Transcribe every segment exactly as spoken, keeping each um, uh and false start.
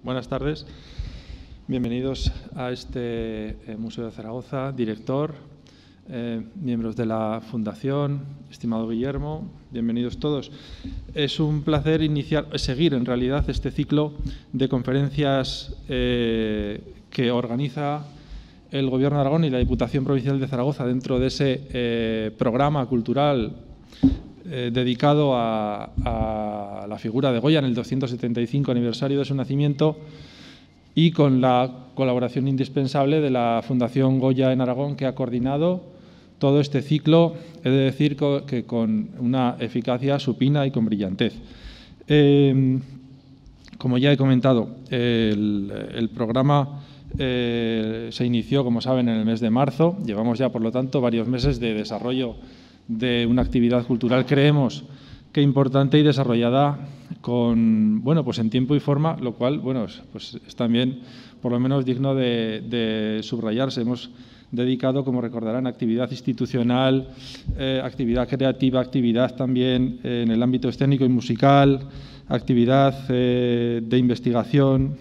Buenas tardes. Bienvenidos a este eh, Museo de Zaragoza, director, eh, miembros de la Fundación, estimado Guillermo, bienvenidos todos. Es un placer iniciar, seguir en realidad este ciclo de conferencias eh, que organiza el Gobierno de Aragón y la Diputación Provincial de Zaragoza dentro de ese eh, programa cultural Eh, dedicado a, a la figura de Goya en el doscientos setenta y cinco aniversario de su nacimiento y con la colaboración indispensable de la Fundación Goya en Aragón, que ha coordinado todo este ciclo, he de decir que con una eficacia supina y con brillantez. Eh, como ya he comentado, el, el programa eh, se inició, como saben, en el mes de marzo. Llevamos ya, por lo tanto, varios meses de desarrollo de una actividad cultural, creemos que importante y desarrollada con, bueno, pues en tiempo y forma, lo cual, bueno, pues es también por lo menos digno de, de subrayarse. Hemos dedicado, como recordarán, actividad institucional, eh, actividad creativa, actividad también en el ámbito escénico y musical, actividad eh, de investigación.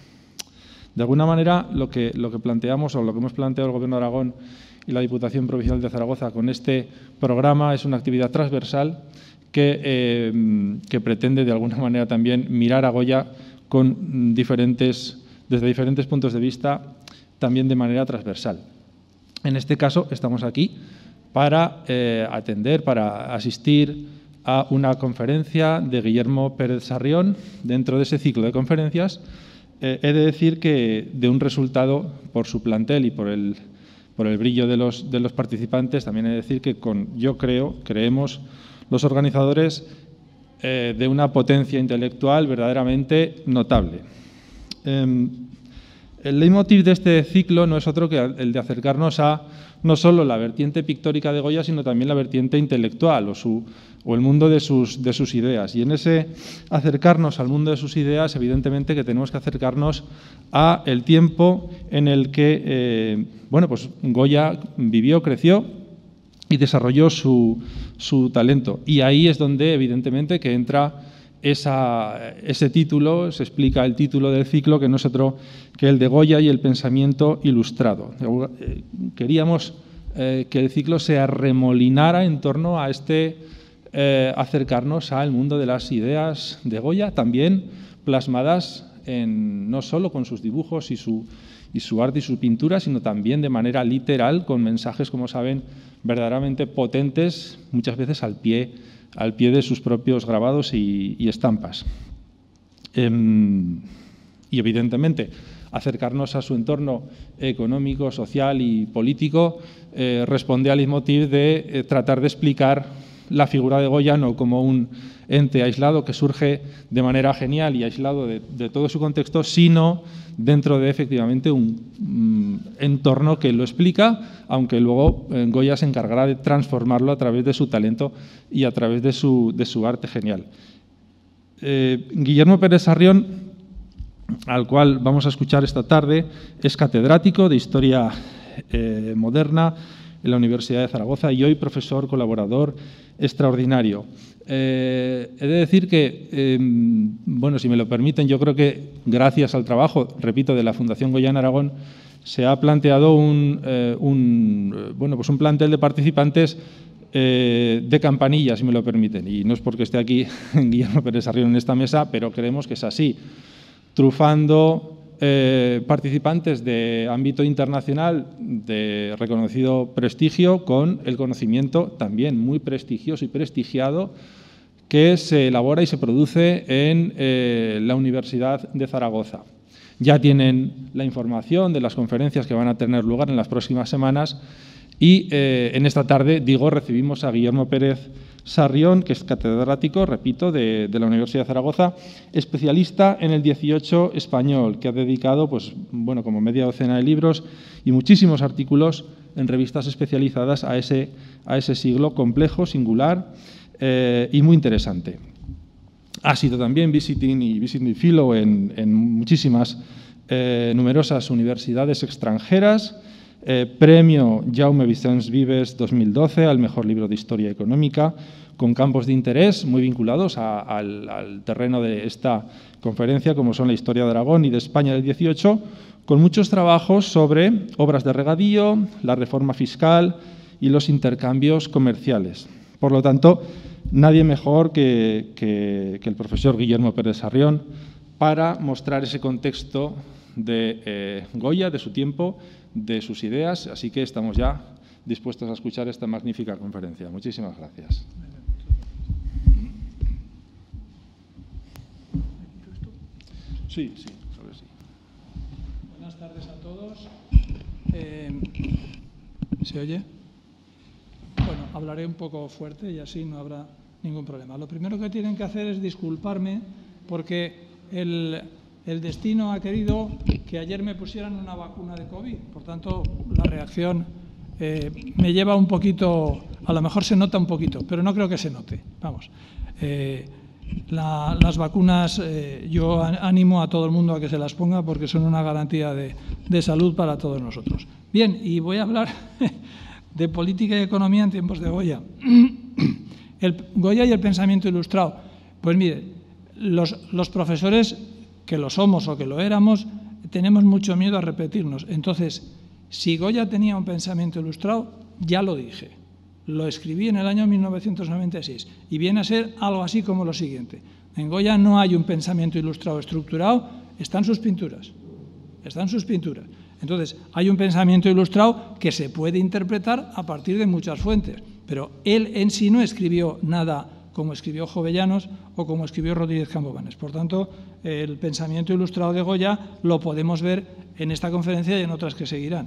De alguna manera, lo que, lo que planteamos o lo que hemos planteado el Gobierno de Aragón y la Diputación Provincial de Zaragoza con este programa es una actividad transversal que, eh, que pretende de alguna manera también mirar a Goya con diferentes, desde diferentes puntos de vista, también de manera transversal. En este caso estamos aquí para eh, atender, para asistir a una conferencia de Guillermo Pérez Sarrión. Dentro de ese ciclo de conferencias eh, he de decir que de un resultado por su plantel y por el por el brillo de los, de los participantes, también he de decir que con, yo creo, creemos, los organizadores eh, de una potencia intelectual verdaderamente notable. Eh, el leitmotiv de este ciclo no es otro que el de acercarnos a no solo la vertiente pictórica de Goya, sino también la vertiente intelectual o, su, o el mundo de sus, de sus ideas. Y en ese acercarnos al mundo de sus ideas, evidentemente que tenemos que acercarnos a el tiempo en el que eh, bueno, pues Goya vivió, creció y desarrolló su, su talento. Y ahí es donde, evidentemente, que entra esa, ese título, se explica el título del ciclo, que no es otro que el de Goya y el pensamiento ilustrado. Queríamos eh, que el ciclo se arremolinara en torno a este eh, acercarnos al mundo de las ideas de Goya, también plasmadas en, no solo con sus dibujos y su, y su arte y su pintura, sino también de manera literal, con mensajes, como saben, verdaderamente potentes, muchas veces al pie, al pie de sus propios grabados y, y estampas. Eh, y, evidentemente, acercarnos a su entorno económico, social y político eh, responde al leitmotiv de eh, tratar de explicar la figura de Goya no como un ente aislado que surge de manera genial y aislado de, de todo su contexto, sino dentro de efectivamente un mm, entorno que lo explica, aunque luego eh, Goya se encargará de transformarlo a través de su talento y a través de su, de su arte genial. Eh, Guillermo Pérez Sarrión, al cual vamos a escuchar esta tarde, es catedrático de Historia eh, Moderna en la Universidad de Zaragoza y hoy profesor colaborador extraordinario. Eh, he de decir que, eh, bueno, si me lo permiten, yo creo que gracias al trabajo, repito, de la Fundación Goya en Aragón, se ha planteado un, eh, un, bueno, pues un plantel de participantes eh, de campanilla, si me lo permiten. Y no es porque esté aquí Guillermo Pérez Sarrión en esta mesa, pero creemos que es así. Trufando eh, participantes de ámbito internacional de reconocido prestigio con el conocimiento también muy prestigioso y prestigiado que se elabora y se produce en eh, la Universidad de Zaragoza. Ya tienen la información de las conferencias que van a tener lugar en las próximas semanas y eh, en esta tarde, digo, recibimos a Guillermo Pérez Sarrión, que es catedrático, repito, de, de la Universidad de Zaragoza, especialista en el dieciocho español, que ha dedicado, pues, bueno, como media docena de libros y muchísimos artículos en revistas especializadas a ese, a ese siglo complejo, singular eh, y muy interesante. Ha sido también visiting y visiting fellow en, en muchísimas eh, numerosas universidades extranjeras. Eh, premio Jaume Vicens Vives dos mil doce al mejor libro de Historia Económica, con campos de interés muy vinculados a, al, al terreno de esta conferencia, como son la historia de Aragón y de España del dieciocho, con muchos trabajos sobre obras de regadío, la reforma fiscal y los intercambios comerciales. Por lo tanto, nadie mejor que, que, que el profesor Guillermo Pérez Sarrión para mostrar ese contexto de eh, Goya, de su tiempo, de sus ideas. Así que estamos ya dispuestos a escuchar esta magnífica conferencia. Muchísimas gracias. Sí, sí, sobre sí. Buenas tardes a todos. Eh, ¿Se oye? Bueno, hablaré un poco fuerte y así no habrá ningún problema. Lo primero que tienen que hacer es disculparme porque el, el destino ha querido que ayer me pusieran una vacuna de COVID. Por tanto, la reacción eh, me lleva un poquito, a lo mejor se nota un poquito, pero no creo que se note. Vamos. Eh, La, las vacunas, eh, yo animo a todo el mundo a que se las ponga porque son una garantía de, de salud para todos nosotros. Bien, y voy a hablar de política y economía en tiempos de Goya. El, Goya y el pensamiento ilustrado. Pues mire, los, los profesores que lo somos o que lo éramos, tenemos mucho miedo a repetirnos. Entonces, si Goya tenía un pensamiento ilustrado, ya lo dije. Lo escribí en el año mil novecientos noventa y seis y viene a ser algo así como lo siguiente. En Goya no hay un pensamiento ilustrado estructurado, están sus pinturas. Están sus pinturas. Entonces, hay un pensamiento ilustrado que se puede interpretar a partir de muchas fuentes, pero él en sí no escribió nada como escribió Jovellanos o como escribió Rodríguez Campomanes. Por tanto, el pensamiento ilustrado de Goya lo podemos ver en esta conferencia y en otras que seguirán.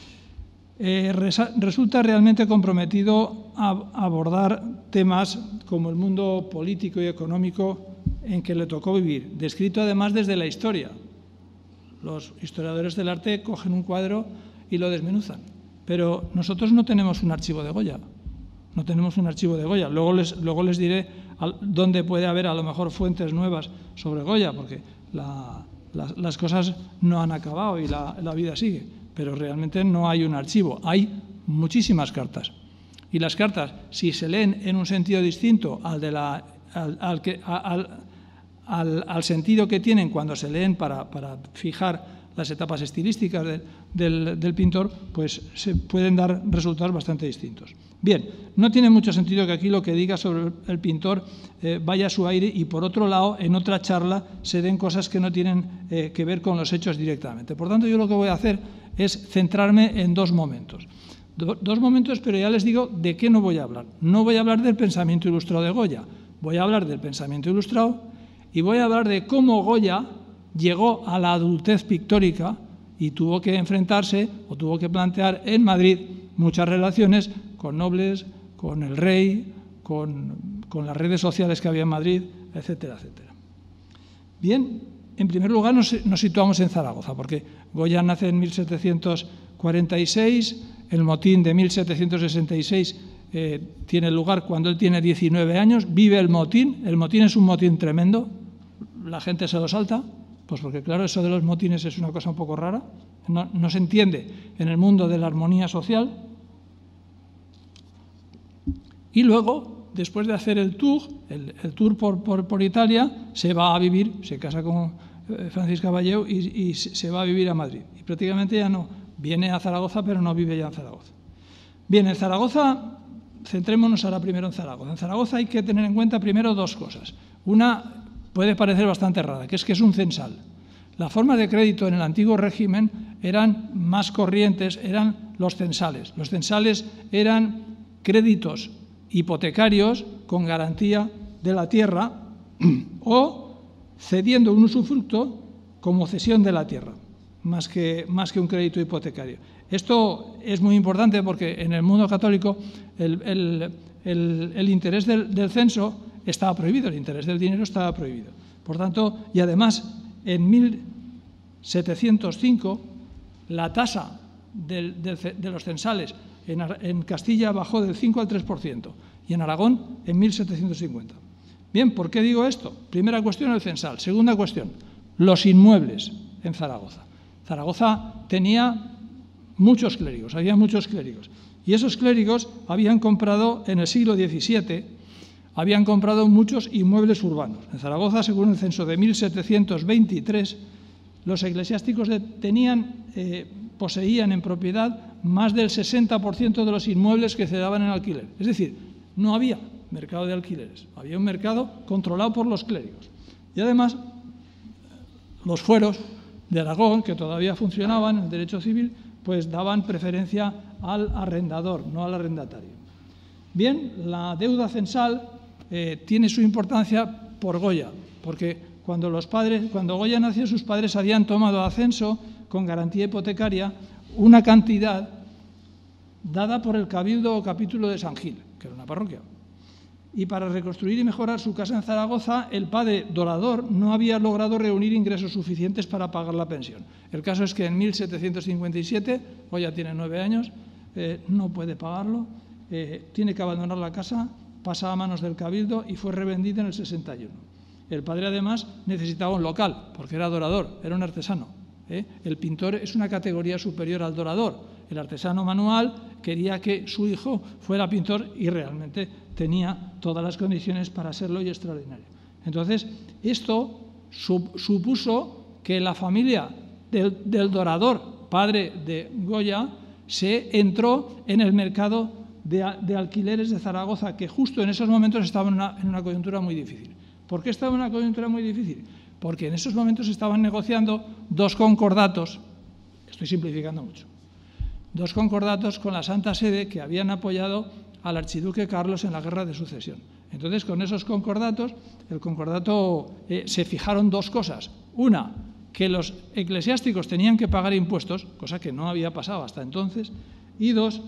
Eh, resulta realmente comprometido a abordar temas como el mundo político y económico en que le tocó vivir, descrito además desde la historia. Los historiadores del arte cogen un cuadro y lo desmenuzan, pero nosotros no tenemos un archivo de Goya, no tenemos un archivo de Goya. Luego les, luego les diré dónde puede haber a lo mejor fuentes nuevas sobre Goya, porque la, la, las cosas no han acabado y la, la vida sigue. Pero realmente no hay un archivo, hay muchísimas cartas. Y las cartas, si se leen en un sentido distinto al, de la, al, al, que, al, al, al sentido que tienen cuando se leen para, para fijar las etapas estilísticas de, del, del pintor, pues se pueden dar resultados bastante distintos. Bien, no tiene mucho sentido que aquí lo que diga sobre el pintor eh, vaya a su aire y, por otro lado, en otra charla se den cosas que no tienen eh, que ver con los hechos directamente. Por tanto, yo lo que voy a hacer es centrarme en dos momentos. Do, dos momentos, pero ya les digo de qué no voy a hablar. No voy a hablar del pensamiento ilustrado de Goya, voy a hablar del pensamiento ilustrado y voy a hablar de cómo Goya llegó a la adultez pictórica y tuvo que enfrentarse o tuvo que plantear en Madrid muchas relaciones con nobles, con el rey, con, con las redes sociales que había en Madrid, etcétera, etcétera. Bien, en primer lugar nos, nos situamos en Zaragoza, porque Goya nace en mil setecientos cuarenta y seis, el motín de mil setecientos sesenta y seis eh, tiene lugar cuando él tiene diecinueve años, vive el motín, el motín es un motín tremendo, la gente se lo salta, pues porque claro, eso de los motines es una cosa un poco rara, no, no se entiende en el mundo de la armonía social. Y luego, después de hacer el tour, el, el tour por, por, por Italia, se va a vivir, se casa con eh, Francisca Valleu y, y se va a vivir a Madrid. Y prácticamente ya no, viene a Zaragoza, pero no vive ya en Zaragoza. Bien, en Zaragoza, centrémonos ahora primero en Zaragoza. En Zaragoza hay que tener en cuenta primero dos cosas. Una puede parecer bastante rara, que es que es un censal. Las formas de crédito en el antiguo régimen eran más corrientes, eran los censales. Los censales eran créditos hipotecarios con garantía de la tierra o cediendo un usufructo como cesión de la tierra, más que, más que un crédito hipotecario. Esto es muy importante porque en el mundo católico el, el, el, el interés del, del censo estaba prohibido, el interés del dinero estaba prohibido. Por tanto, y además, en mil setecientos cinco la tasa del, del, de los censales En, en Castilla bajó del cinco al tres por ciento y en Aragón en mil setecientos cincuenta. Bien, ¿por qué digo esto? Primera cuestión, el censal. Segunda cuestión, los inmuebles en Zaragoza. Zaragoza tenía muchos clérigos, había muchos clérigos. Y esos clérigos habían comprado en el siglo diecisiete habían comprado muchos inmuebles urbanos. En Zaragoza, según el censo de mil setecientos veintitrés, los eclesiásticos de, tenían, eh, poseían en propiedad más del sesenta por ciento de los inmuebles que se daban en alquiler. Es decir, no había mercado de alquileres, había un mercado controlado por los clérigos. Y además, los fueros de Aragón, que todavía funcionaban en el derecho civil, pues daban preferencia al arrendador, no al arrendatario. Bien, la deuda censal eh, tiene su importancia por Goya, porque cuando, los padres, cuando Goya nació, sus padres habían tomado a censo, con garantía hipotecaria, una cantidad dada por el Cabildo o Capítulo de San Gil, que era una parroquia. Y para reconstruir y mejorar su casa en Zaragoza, el padre Dorador no había logrado reunir ingresos suficientes para pagar la pensión. El caso es que en mil setecientos cincuenta y siete, Goya tiene nueve años, eh, no puede pagarlo, eh, tiene que abandonar la casa, pasa a manos del Cabildo y fue revendida en el sesenta y uno. El padre, además, necesitaba un local, porque era dorador, era un artesano. ¿eh? El pintor es una categoría superior al dorador. El artesano manual quería que su hijo fuera pintor y realmente tenía todas las condiciones para serlo y extraordinario. Entonces, esto supuso que la familia del, del dorador, padre de Goya, se entró en el mercado de, de alquileres de Zaragoza, que justo en esos momentos estaba en una, en una coyuntura muy difícil. ¿Por qué estaba en una coyuntura muy difícil? Porque en esos momentos estaban negociando dos concordatos, estoy simplificando mucho, dos concordatos con la Santa Sede que habían apoyado al archiduque Carlos en la Guerra de Sucesión. Entonces, con esos concordatos, el concordato eh, se fijaron dos cosas. Una, que los eclesiásticos tenían que pagar impuestos, cosa que no había pasado hasta entonces, y dos,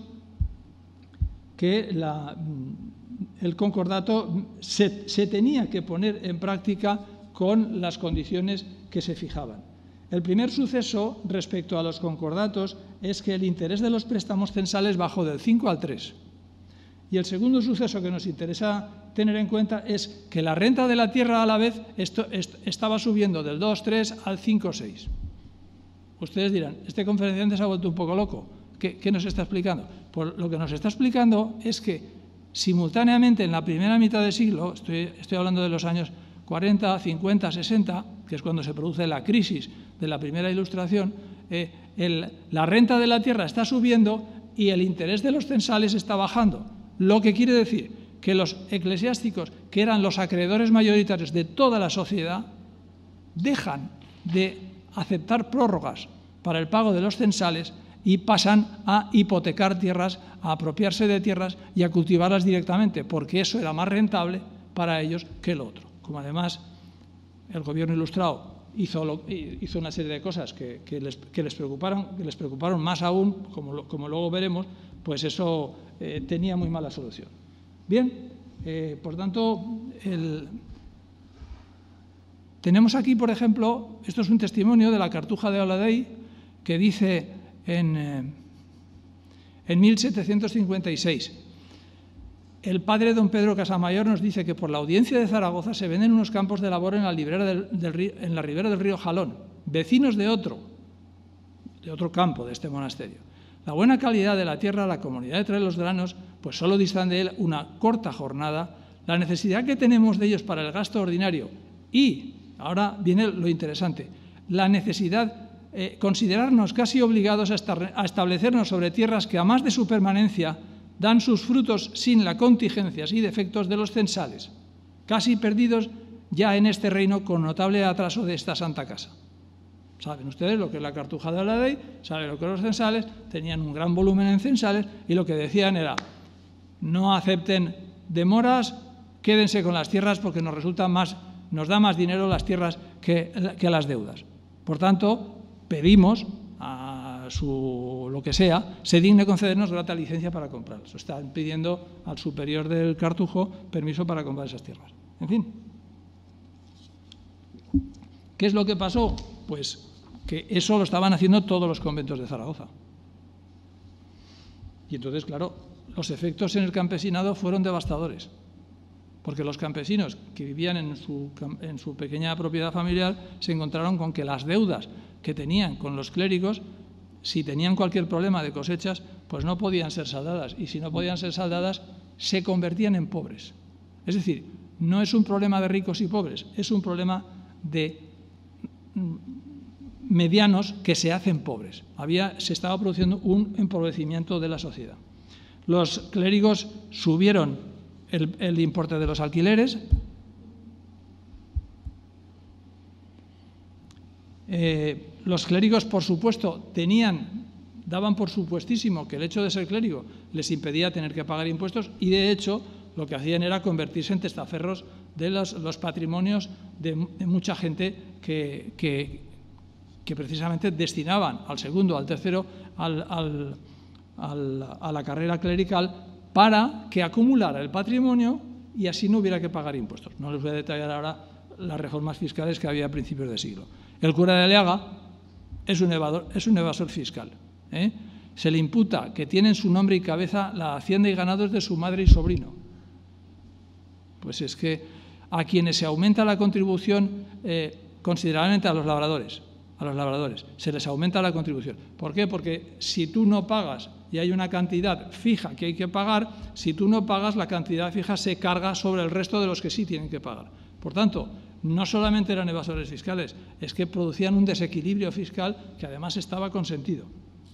que la, el concordato se, se tenía que poner en práctica con las condiciones que se fijaban. El primer suceso respecto a los concordatos es que el interés de los préstamos censales bajó del cinco al tres. Y el segundo suceso que nos interesa tener en cuenta es que la renta de la tierra a la vez esto, est, estaba subiendo del dos tres al cinco seis. Ustedes dirán, este conferenciante se ha vuelto un poco loco. ¿Qué, qué nos está explicando? Pues lo que nos está explicando es que simultáneamente en la primera mitad del siglo, estoy, estoy hablando de los años cuarenta, cincuenta, sesenta, que es cuando se produce la crisis de la primera Ilustración, eh, el, la renta de la tierra está subiendo y el interés de los censales está bajando. Lo que quiere decir que los eclesiásticos, que eran los acreedores mayoritarios de toda la sociedad, dejan de aceptar prórrogas para el pago de los censales y pasan a hipotecar tierras, a apropiarse de tierras y a cultivarlas directamente, porque eso era más rentable para ellos que lo otro. Como además el gobierno ilustrado hizo, lo, hizo una serie de cosas que, que, les, que, les preocuparon, que les preocuparon más aún, como, lo, como luego veremos, pues eso eh, tenía muy mala solución. Bien, eh, por tanto, el... tenemos aquí, por ejemplo, esto es un testimonio de la Cartuja de Oladey, que dice en, eh, en mil setecientos cincuenta y seis, el padre don Pedro Casamayor nos dice que por la audiencia de Zaragoza se venden unos campos de labor en la, del, del río, en la ribera del río Jalón, vecinos de otro, de otro campo de este monasterio. La buena calidad de la tierra, la comunidad de traer los granos, pues solo distan de él una corta jornada, la necesidad que tenemos de ellos para el gasto ordinario y, ahora viene lo interesante, la necesidad, eh, considerarnos casi obligados a, estar, a establecernos sobre tierras que a más de su permanencia dan sus frutos sin las contingencias y defectos de los censales, casi perdidos ya en este reino con notable atraso de esta santa casa. Saben ustedes lo que es la Cartuja de Oladey, saben lo que los censales, tenían un gran volumen en censales y lo que decían era, no acepten demoras, quédense con las tierras porque nos resulta más, nos da más dinero las tierras que, que las deudas. Por tanto, pedimos a su lo que sea, se digne concedernos grata licencia para comprarlas. Están pidiendo al superior del Cartujo permiso para comprar esas tierras. En fin. ¿Qué es lo que pasó? Pues que eso lo estaban haciendo todos los conventos de Zaragoza. Y entonces, claro, los efectos en el campesinado fueron devastadores, porque los campesinos que vivían en su, en su pequeña propiedad familiar se encontraron con que las deudas que tenían con los clérigos, si tenían cualquier problema de cosechas, pues no podían ser saldadas, y si no podían ser saldadas, se convertían en pobres. Es decir, no es un problema de ricos y pobres, es un problema de medianos que se hacen pobres. Había, se estaba produciendo un empobrecimiento de la sociedad. Los clérigos subieron el, el importe de los alquileres. Eh, los clérigos, por supuesto, tenían, daban por supuestísimo que el hecho de ser clérigo les impedía tener que pagar impuestos y, de hecho, lo que hacían era convertirse en testaferros de los, los patrimonios de, de mucha gente que, que, que precisamente destinaban al segundo, al tercero, al, al, al, a la carrera clerical para que acumulara el patrimonio y así no hubiera que pagar impuestos. No les voy a detallar ahora las reformas fiscales que había a principios de siglo. El cura de Aliaga es un evador, es un evasor fiscal, ¿eh? Se le imputa que tiene en su nombre y cabeza la hacienda y ganados de su madre y sobrino. Pues es que a quienes se aumenta la contribución eh, considerablemente a los labradores, a los labradores, se les aumenta la contribución. ¿Por qué? Porque si tú no pagas y hay una cantidad fija que hay que pagar, si tú no pagas, la cantidad fija se carga sobre el resto de los que sí tienen que pagar. Por tanto, no solamente eran evasores fiscales, es que producían un desequilibrio fiscal que además estaba consentido.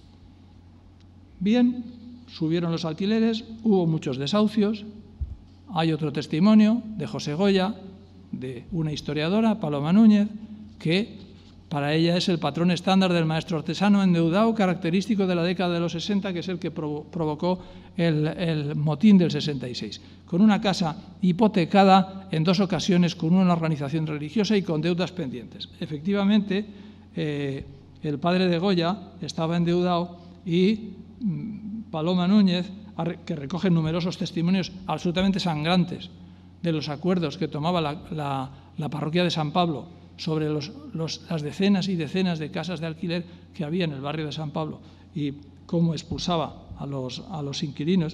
Bien, subieron los alquileres, hubo muchos desahucios. Hay otro testimonio de José Goya, de una historiadora, Paloma Núñez, que para ella es el patrón estándar del maestro artesano endeudado, característico de la década de los sesenta, que es el que provo provocó el, el motín del sesenta y seis, con una casa hipotecada en dos ocasiones, con una organización religiosa y con deudas pendientes. Efectivamente, eh, el padre de Goya estaba endeudado y mmm, Paloma Núñez, que recoge numerosos testimonios absolutamente sangrantes de los acuerdos que tomaba la, la, la parroquia de San Pablo sobre los, los, las decenas y decenas de casas de alquiler que había en el barrio de San Pablo y cómo expulsaba a los, a los inquilinos,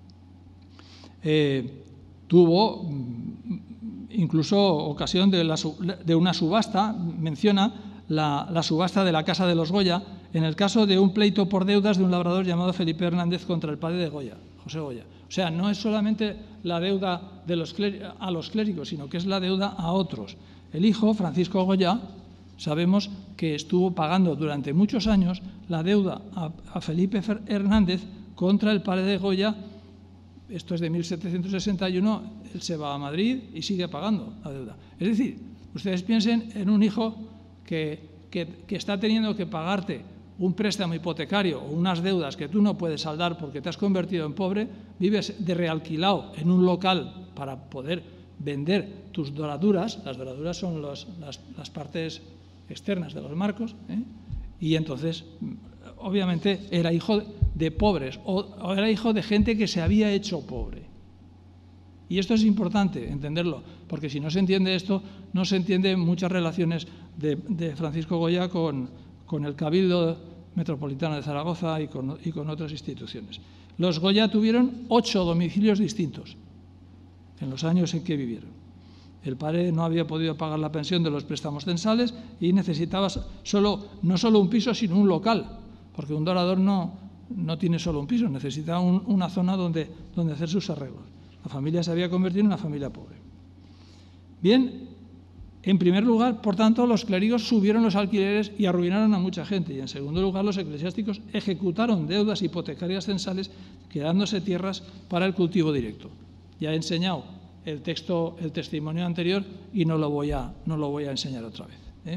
eh, tuvo incluso ocasión de, la, de una subasta. Menciona la, la subasta de la Casa de los Goya, en el caso de un pleito por deudas de un labrador llamado Felipe Hernández contra el padre de Goya, José Goya. O sea, no es solamente la deuda de los a los clérigos, sino que es la deuda a otros. El hijo, Francisco Goya, sabemos que estuvo pagando durante muchos años la deuda a, a Felipe Hernández contra el padre de Goya. Esto es de mil setecientos sesenta y uno, él se va a Madrid y sigue pagando la deuda. Es decir, ustedes piensen en un hijo que, que, que está teniendo que pagarte un préstamo hipotecario o unas deudas que tú no puedes saldar porque te has convertido en pobre, vives de realquilado en un local para poder vender tus doraduras. Las doraduras son los, las, las partes externas de los marcos, ¿eh? Y entonces, obviamente, era hijo de pobres o, o era hijo de gente que se había hecho pobre. Y esto es importante entenderlo, porque si no se entiende esto, no se entienden muchas relaciones de, de Francisco Goya con, con el Cabildo Metropolitano de Zaragoza y con, y con otras instituciones. Los Goya tuvieron ocho domicilios distintos en los años en que vivieron. El padre no había podido pagar la pensión de los préstamos censales y necesitaba solo, no solo un piso, sino un local, porque un dorador no, no tiene solo un piso, necesitaba un, una zona donde, donde hacer sus arreglos. La familia se había convertido en una familia pobre. Bien, en primer lugar, por tanto, los clérigos subieron los alquileres y arruinaron a mucha gente. Y en segundo lugar, los eclesiásticos ejecutaron deudas hipotecarias censales, quedándose tierras para el cultivo directo. Ya he enseñado el texto, el testimonio anterior y no lo voy a, no lo voy a enseñar otra vez, ¿eh?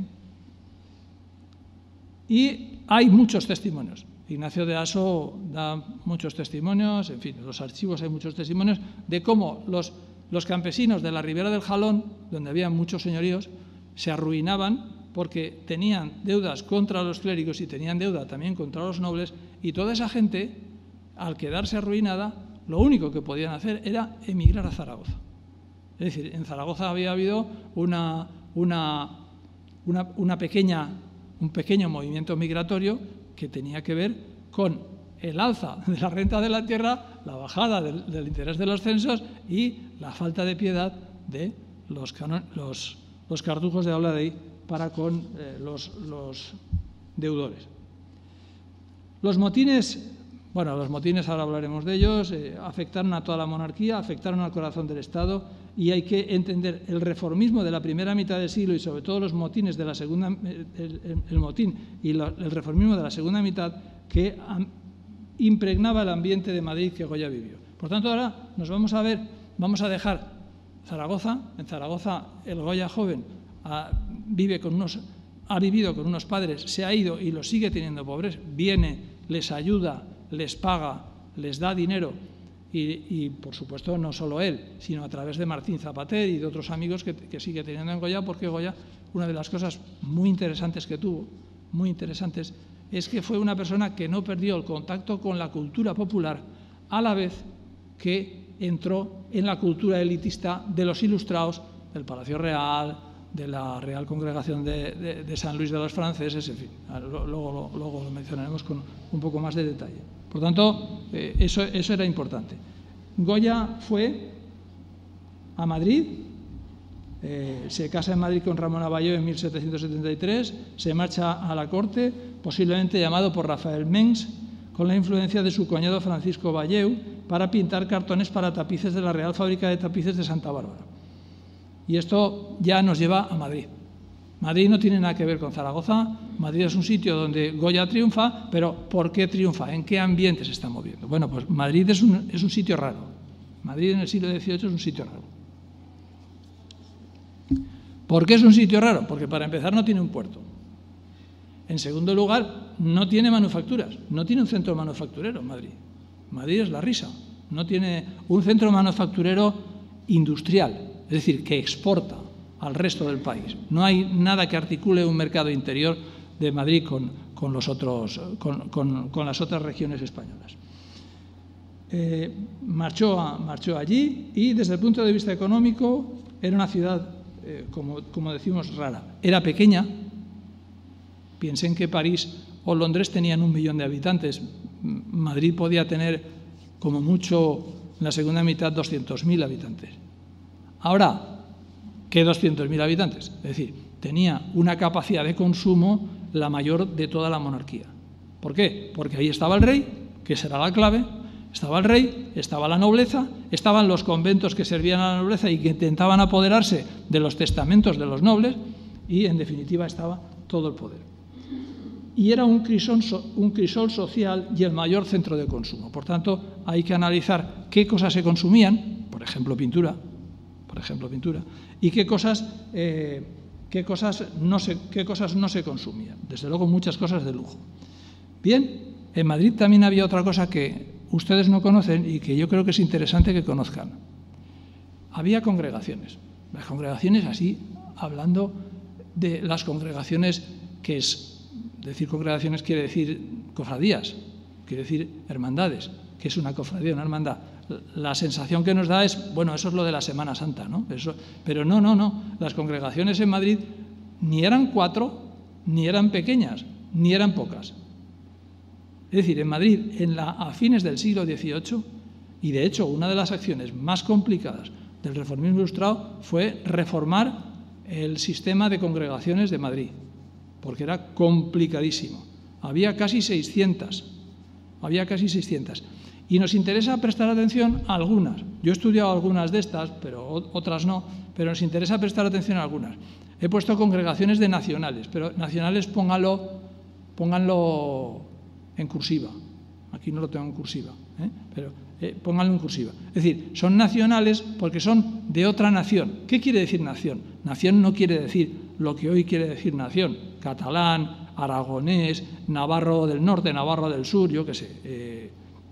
Y hay muchos testimonios. Ignacio de Aso da muchos testimonios, en fin, en los archivos hay muchos testimonios de cómo los, los campesinos de la ribera del Jalón, donde había muchos señoríos, se arruinaban porque tenían deudas contra los clérigos y tenían deuda también contra los nobles, y toda esa gente, al quedarse arruinada, lo único que podían hacer era emigrar a Zaragoza. Es decir, en Zaragoza había habido una, una, una, una pequeña, un pequeño movimiento migratorio que tenía que ver con el alza de la renta de la tierra, la bajada del, del interés de los censos y la falta de piedad de los, canon, los, los cardujos de Aula para con eh, los, los deudores. Los motines Bueno, los motines, ahora hablaremos de ellos, eh, afectaron a toda la monarquía, afectaron al corazón del Estado, y hay que entender el reformismo de la primera mitad del siglo y sobre todo los motines de la segunda, el, el, el motín y la, el reformismo de la segunda mitad que um, impregnaba el ambiente de Madrid que Goya vivió. Por tanto, ahora nos vamos a ver, vamos a dejar Zaragoza. En Zaragoza el Goya joven ha, vive con unos, ha vivido con unos padres, se ha ido y los sigue teniendo pobres, viene, les ayuda, les paga, les da dinero y, y, por supuesto, no solo él, sino a través de Martín Zapater y de otros amigos que, que sigue teniendo en Goya, porque Goya, una de las cosas muy interesantes que tuvo, muy interesantes, es que fue una persona que no perdió el contacto con la cultura popular, a la vez que entró en la cultura elitista de los ilustrados, del Palacio Real, de la Real Congregación de, de, de San Luis de los Franceses, en fin, luego, luego, luego lo mencionaremos con un poco más de detalle. Por tanto, eh, eso, eso era importante. Goya fue a Madrid, eh, se casa en Madrid con Ramón Aballó en mil setecientos setenta y tres, se marcha a la corte, posiblemente llamado por Rafael Mengs, con la influencia de su cuñado Francisco Balleu, para pintar cartones para tapices de la Real Fábrica de Tapices de Santa Bárbara. Y esto ya nos lleva a Madrid. Madrid no tiene nada que ver con Zaragoza. Madrid es un sitio donde Goya triunfa, pero ¿por qué triunfa? ¿En qué ambiente se está moviendo? Bueno, pues Madrid es un, es un sitio raro. Madrid en el siglo dieciocho es un sitio raro. ¿Por qué es un sitio raro? Porque para empezar no tiene un puerto. En segundo lugar, no tiene manufacturas. No tiene un centro manufacturero Madrid. Madrid es la risa. No tiene un centro manufacturero industrial, es decir, que exporta al resto del país. No hay nada que articule un mercado interior de Madrid con, con, los otros, con, con, con las otras regiones españolas. Eh, marchó, a, marchó allí y desde el punto de vista económico era una ciudad, eh, como, como decimos, rara. Era pequeña. Piensen que París o Londres tenían un millón de habitantes. Madrid podía tener, como mucho, en la segunda mitad, doscientos mil habitantes. Ahora, ¿qué doscientos mil habitantes? Es decir, tenía una capacidad de consumo la mayor de toda la monarquía. ¿Por qué? Porque ahí estaba el rey, que será la clave, estaba el rey, estaba la nobleza, estaban los conventos que servían a la nobleza y que intentaban apoderarse de los testamentos de los nobles y, en definitiva, estaba todo el poder. Y era un crisol, un crisol social y el mayor centro de consumo. Por tanto, hay que analizar qué cosas se consumían, por ejemplo, pintura, por ejemplo, pintura, y qué cosas, eh, qué cosas, no se, qué cosas no se consumían. Desde luego, muchas cosas de lujo. Bien, en Madrid también había otra cosa que ustedes no conocen y que yo creo que es interesante que conozcan. Había congregaciones. Las congregaciones, así, hablando de las congregaciones que es... Decir congregaciones quiere decir cofradías, quiere decir hermandades, que es una cofradía, una hermandad. La sensación que nos da es, bueno, eso es lo de la Semana Santa, ¿no? Eso, pero no, no, no. Las congregaciones en Madrid ni eran cuatro, ni eran pequeñas, ni eran pocas. Es decir, en Madrid, en la, a fines del siglo dieciocho, y de hecho una de las acciones más complicadas del reformismo ilustrado fue reformar el sistema de congregaciones de Madrid, porque era complicadísimo. Había casi seiscientas. Había casi seiscientas. Y nos interesa prestar atención a algunas. Yo he estudiado algunas de estas, pero otras no, pero nos interesa prestar atención a algunas. He puesto congregaciones de nacionales, pero nacionales pónganlo, pónganlo en cursiva. Aquí no lo tengo en cursiva, ¿eh? pero eh, pónganlo en cursiva. Es decir, son nacionales porque son de otra nación. ¿Qué quiere decir nación? Nación no quiere decir lo que hoy quiere decir nación. Catalán, aragonés, navarro del norte, navarro del sur, yo qué sé, eh,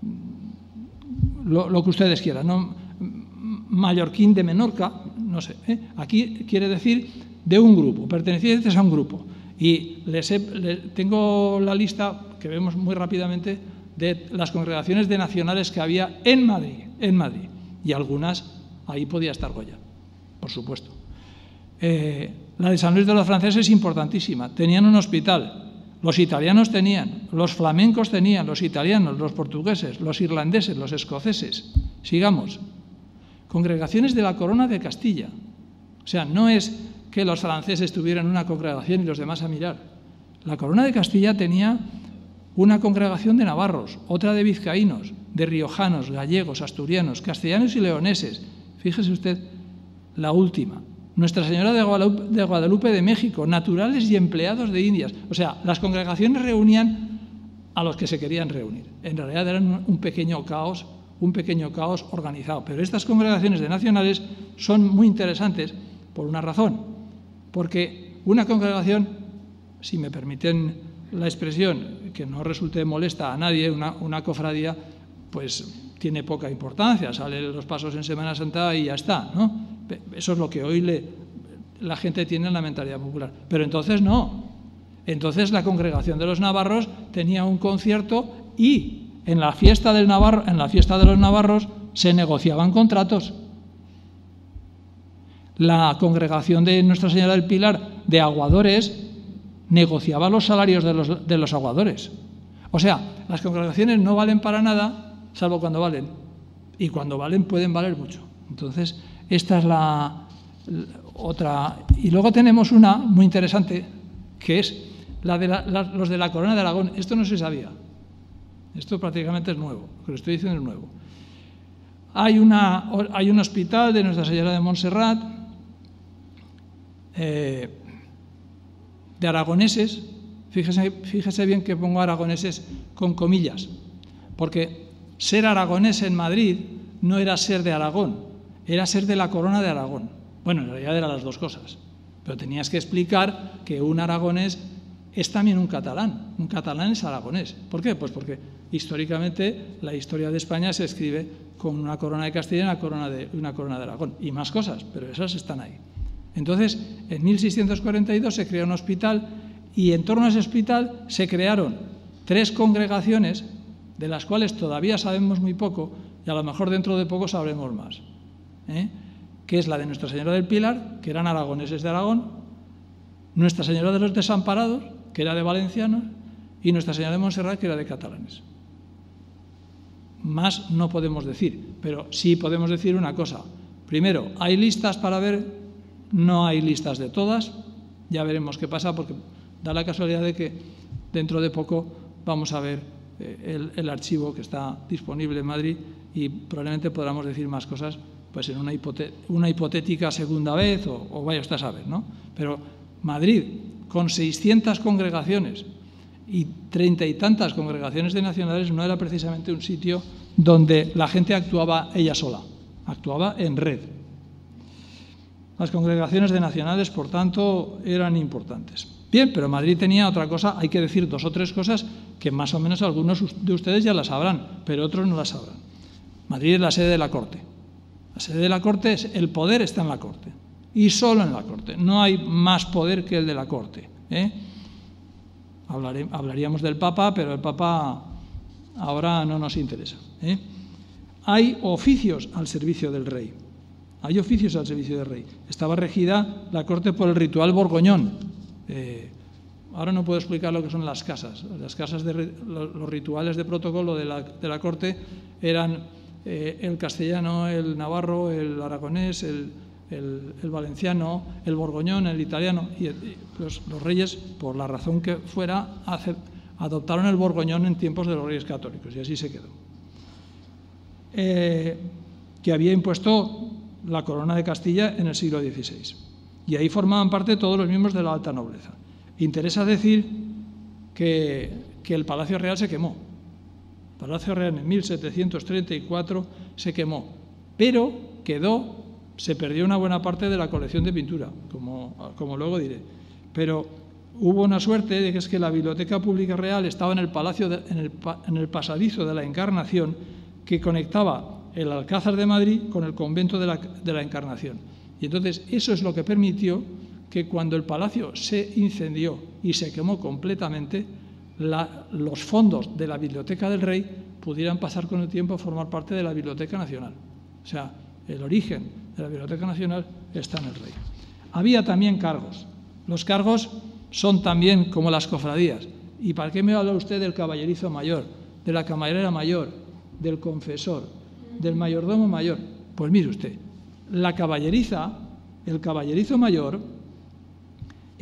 lo, lo que ustedes quieran, ¿no? Mallorquín de Menorca, no sé. ¿eh? Aquí quiere decir de un grupo, pertenecientes a un grupo. Y les he, les, tengo la lista, que vemos muy rápidamente, de las congregaciones de nacionales que había en Madrid, en Madrid. Y algunas, ahí podía estar Goya, por supuesto. Eh, la de San Luis de los Franceses es importantísima. Tenían un hospital. Los italianos tenían, los flamencos tenían, los italianos, los portugueses, los irlandeses, los escoceses. Sigamos. Congregaciones de la Corona de Castilla. O sea, no es que los franceses tuvieran una congregación y los demás a mirar. La Corona de Castilla tenía una congregación de navarros, otra de vizcaínos, de riojanos, gallegos, asturianos, castellanos y leoneses. Fíjese usted, la última. Nuestra Señora de Guadalupe, de Guadalupe de México, naturales y empleados de Indias. O sea, las congregaciones reunían a los que se querían reunir. En realidad eran un pequeño caos, un pequeño caos organizado. Pero estas congregaciones de nacionales son muy interesantes por una razón. Porque una congregación, si me permiten la expresión, que no resulte molesta a nadie, una, una cofradía, pues tiene poca importancia, sale los pasos en Semana Santa y ya está, ¿no? Eso es lo que hoy le, la gente tiene en la mentalidad popular. Pero entonces no. Entonces la congregación de los navarros tenía un concierto y en la fiesta del Navarro, en la fiesta de los navarros se negociaban contratos. La congregación de Nuestra Señora del Pilar de aguadores negociaba los salarios de los, de los aguadores. O sea, las congregaciones no valen para nada, salvo cuando valen. Y cuando valen pueden valer mucho. Entonces, esta es la, la otra. Y luego tenemos una muy interesante, que es la de la, la, los de la Corona de Aragón. Esto no se sabía. Esto prácticamente es nuevo. Lo que lo estoy diciendo es nuevo. Hay, una, hay un hospital de Nuestra Señora de Montserrat, eh, de aragoneses. Fíjese, fíjese bien que pongo aragoneses con comillas, porque ser aragonés en Madrid no era ser de Aragón, era ser de la Corona de Aragón. Bueno, en realidad eran las dos cosas, pero tenías que explicar que un aragonés es también un catalán. Un catalán es aragonés. ¿Por qué? Pues porque históricamente la historia de España se escribe con una corona de Castilla y una corona de, una corona de Aragón. Y más cosas, pero esas están ahí. Entonces, en mil seiscientos cuarenta y dos se creó un hospital y en torno a ese hospital se crearon tres congregaciones de las cuales todavía sabemos muy poco y a lo mejor dentro de poco sabremos más. ¿eh? Que es la de Nuestra Señora del Pilar, que eran aragoneses de Aragón, Nuestra Señora de los Desamparados, que era de valencianos, y Nuestra Señora de Montserrat, que era de catalanes. Más no podemos decir, pero sí podemos decir una cosa. Primero, ¿hay listas para ver? No hay listas de todas. Ya veremos qué pasa, porque da la casualidad de que dentro de poco vamos a ver el, el archivo que está disponible en Madrid y probablemente podamos decir más cosas pues en una, hipote una hipotética segunda vez o, o vaya usted a saber, ¿no? Pero Madrid, con seiscientas congregaciones y treinta y tantas congregaciones de nacionales, no era precisamente un sitio donde la gente actuaba ella sola, actuaba en red. Las congregaciones de nacionales, por tanto, eran importantes. Bien, pero Madrid tenía otra cosa, hay que decir dos o tres cosas que más o menos algunos de ustedes ya las sabrán, pero otros no las sabrán. Madrid es la sede de la Corte. La sede de la Corte es, el poder está en la Corte, y solo en la Corte. No hay más poder que el de la Corte. ¿eh? Hablaré, hablaríamos del Papa, pero el Papa ahora no nos interesa. ¿eh? Hay oficios al servicio del rey. Hay oficios al servicio del rey. Estaba regida la Corte por el ritual borgoñón. Eh, ahora no puedo explicar lo que son las casas. Las casas, de los rituales de protocolo de la, de la Corte eran eh, el castellano, el navarro, el aragonés, el, el, el valenciano, el borgoñón, el italiano. Y, y los, los reyes, por la razón que fuera, hace, adoptaron el borgoñón en tiempos de los reyes católicos y así se quedó. Eh, que había impuesto la corona de Castilla en el siglo dieciséis. Y ahí formaban parte todos los miembros de la alta nobleza. Interesa decir que, que el Palacio Real se quemó. El Palacio Real en mil setecientos treinta y cuatro se quemó, pero quedó, se perdió una buena parte de la colección de pintura, como, como luego diré. Pero hubo una suerte de que es que la Biblioteca Pública Real estaba en el, palacio de, en el, en el pasadizo de la Encarnación, que conectaba el Alcázar de Madrid con el convento de la, de la Encarnación. Y entonces eso es lo que permitió que cuando el palacio se incendió y se quemó completamente, la, los fondos de la Biblioteca del Rey pudieran pasar con el tiempo a formar parte de la Biblioteca Nacional. O sea, el origen de la Biblioteca Nacional está en el Rey. Había también cargos. Los cargos son también como las cofradías. ¿Y para qué me habla usted del caballerizo mayor, de la camarera mayor, del confesor, del mayordomo mayor? Pues mire usted, la caballeriza, el caballerizo mayor,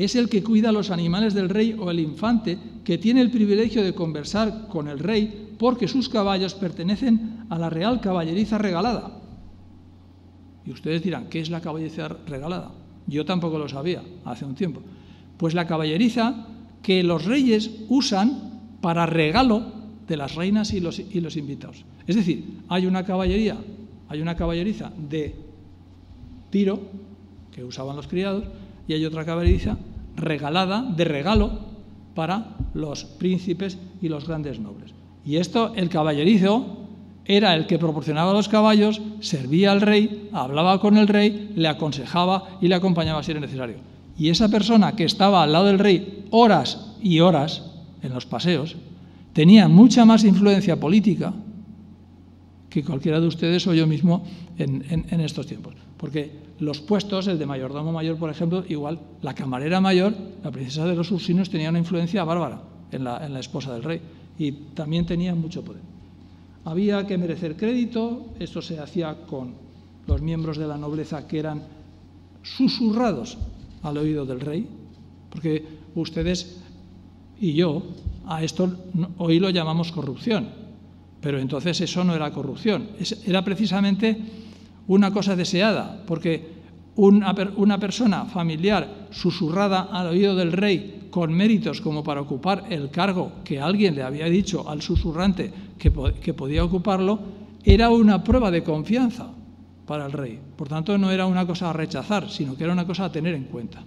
es el que cuida los animales del rey o el infante que tiene el privilegio de conversar con el rey porque sus caballos pertenecen a la real caballeriza regalada. Y ustedes dirán, ¿qué es la caballeriza regalada? Yo tampoco lo sabía hace un tiempo. Pues la caballeriza que los reyes usan para regalo de las reinas y los, y los invitados. Es decir, hay una caballería, hay una caballeriza de tiro que usaban los criados y hay otra caballeriza regalada, de regalo, para los príncipes y los grandes nobles. Y esto, el caballerizo, era el que proporcionaba los caballos, servía al rey, hablaba con el rey, le aconsejaba y le acompañaba si era necesario. Y esa persona que estaba al lado del rey horas y horas en los paseos, tenía mucha más influencia política que cualquiera de ustedes o yo mismo en, en, en estos tiempos. Porque los puestos, el de mayordomo mayor, por ejemplo, igual la camarera mayor, la princesa de los Ursinos, tenía una influencia bárbara en la, en la esposa del rey y también tenía mucho poder. Había que merecer crédito, esto se hacía con los miembros de la nobleza que eran susurrados al oído del rey, porque ustedes y yo a esto hoy lo llamamos corrupción, pero entonces eso no era corrupción, era precisamente una cosa deseada, porque una, una persona familiar susurrada al oído del rey con méritos como para ocupar el cargo que alguien le había dicho al susurrante que, que podía ocuparlo, era una prueba de confianza para el rey. Por tanto, no era una cosa a rechazar, sino que era una cosa a tener en cuenta.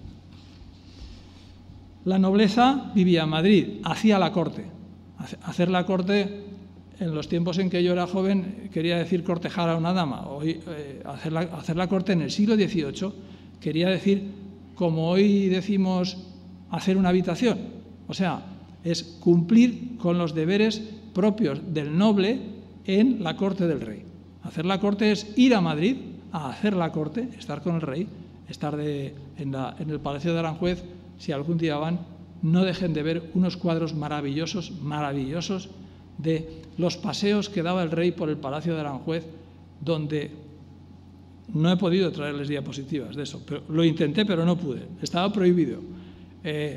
La nobleza vivía en Madrid, hacía la corte. Hacer la corte, en los tiempos en que yo era joven, quería decir cortejar a una dama. Hoy, eh, hacer, la, hacer la corte en el siglo dieciocho quería decir, como hoy decimos, hacer una habitación. O sea, es cumplir con los deberes propios del noble en la corte del rey. Hacer la corte es ir a Madrid a hacer la corte, estar con el rey, estar de, en, la, en el Palacio de Aranjuez. Si algún día van, no dejen de ver unos cuadros maravillosos, maravillosos, de los paseos que daba el rey por el Palacio de Aranjuez, donde no he podido traerles diapositivas de eso, pero lo intenté, pero no pude, estaba prohibido. Eh,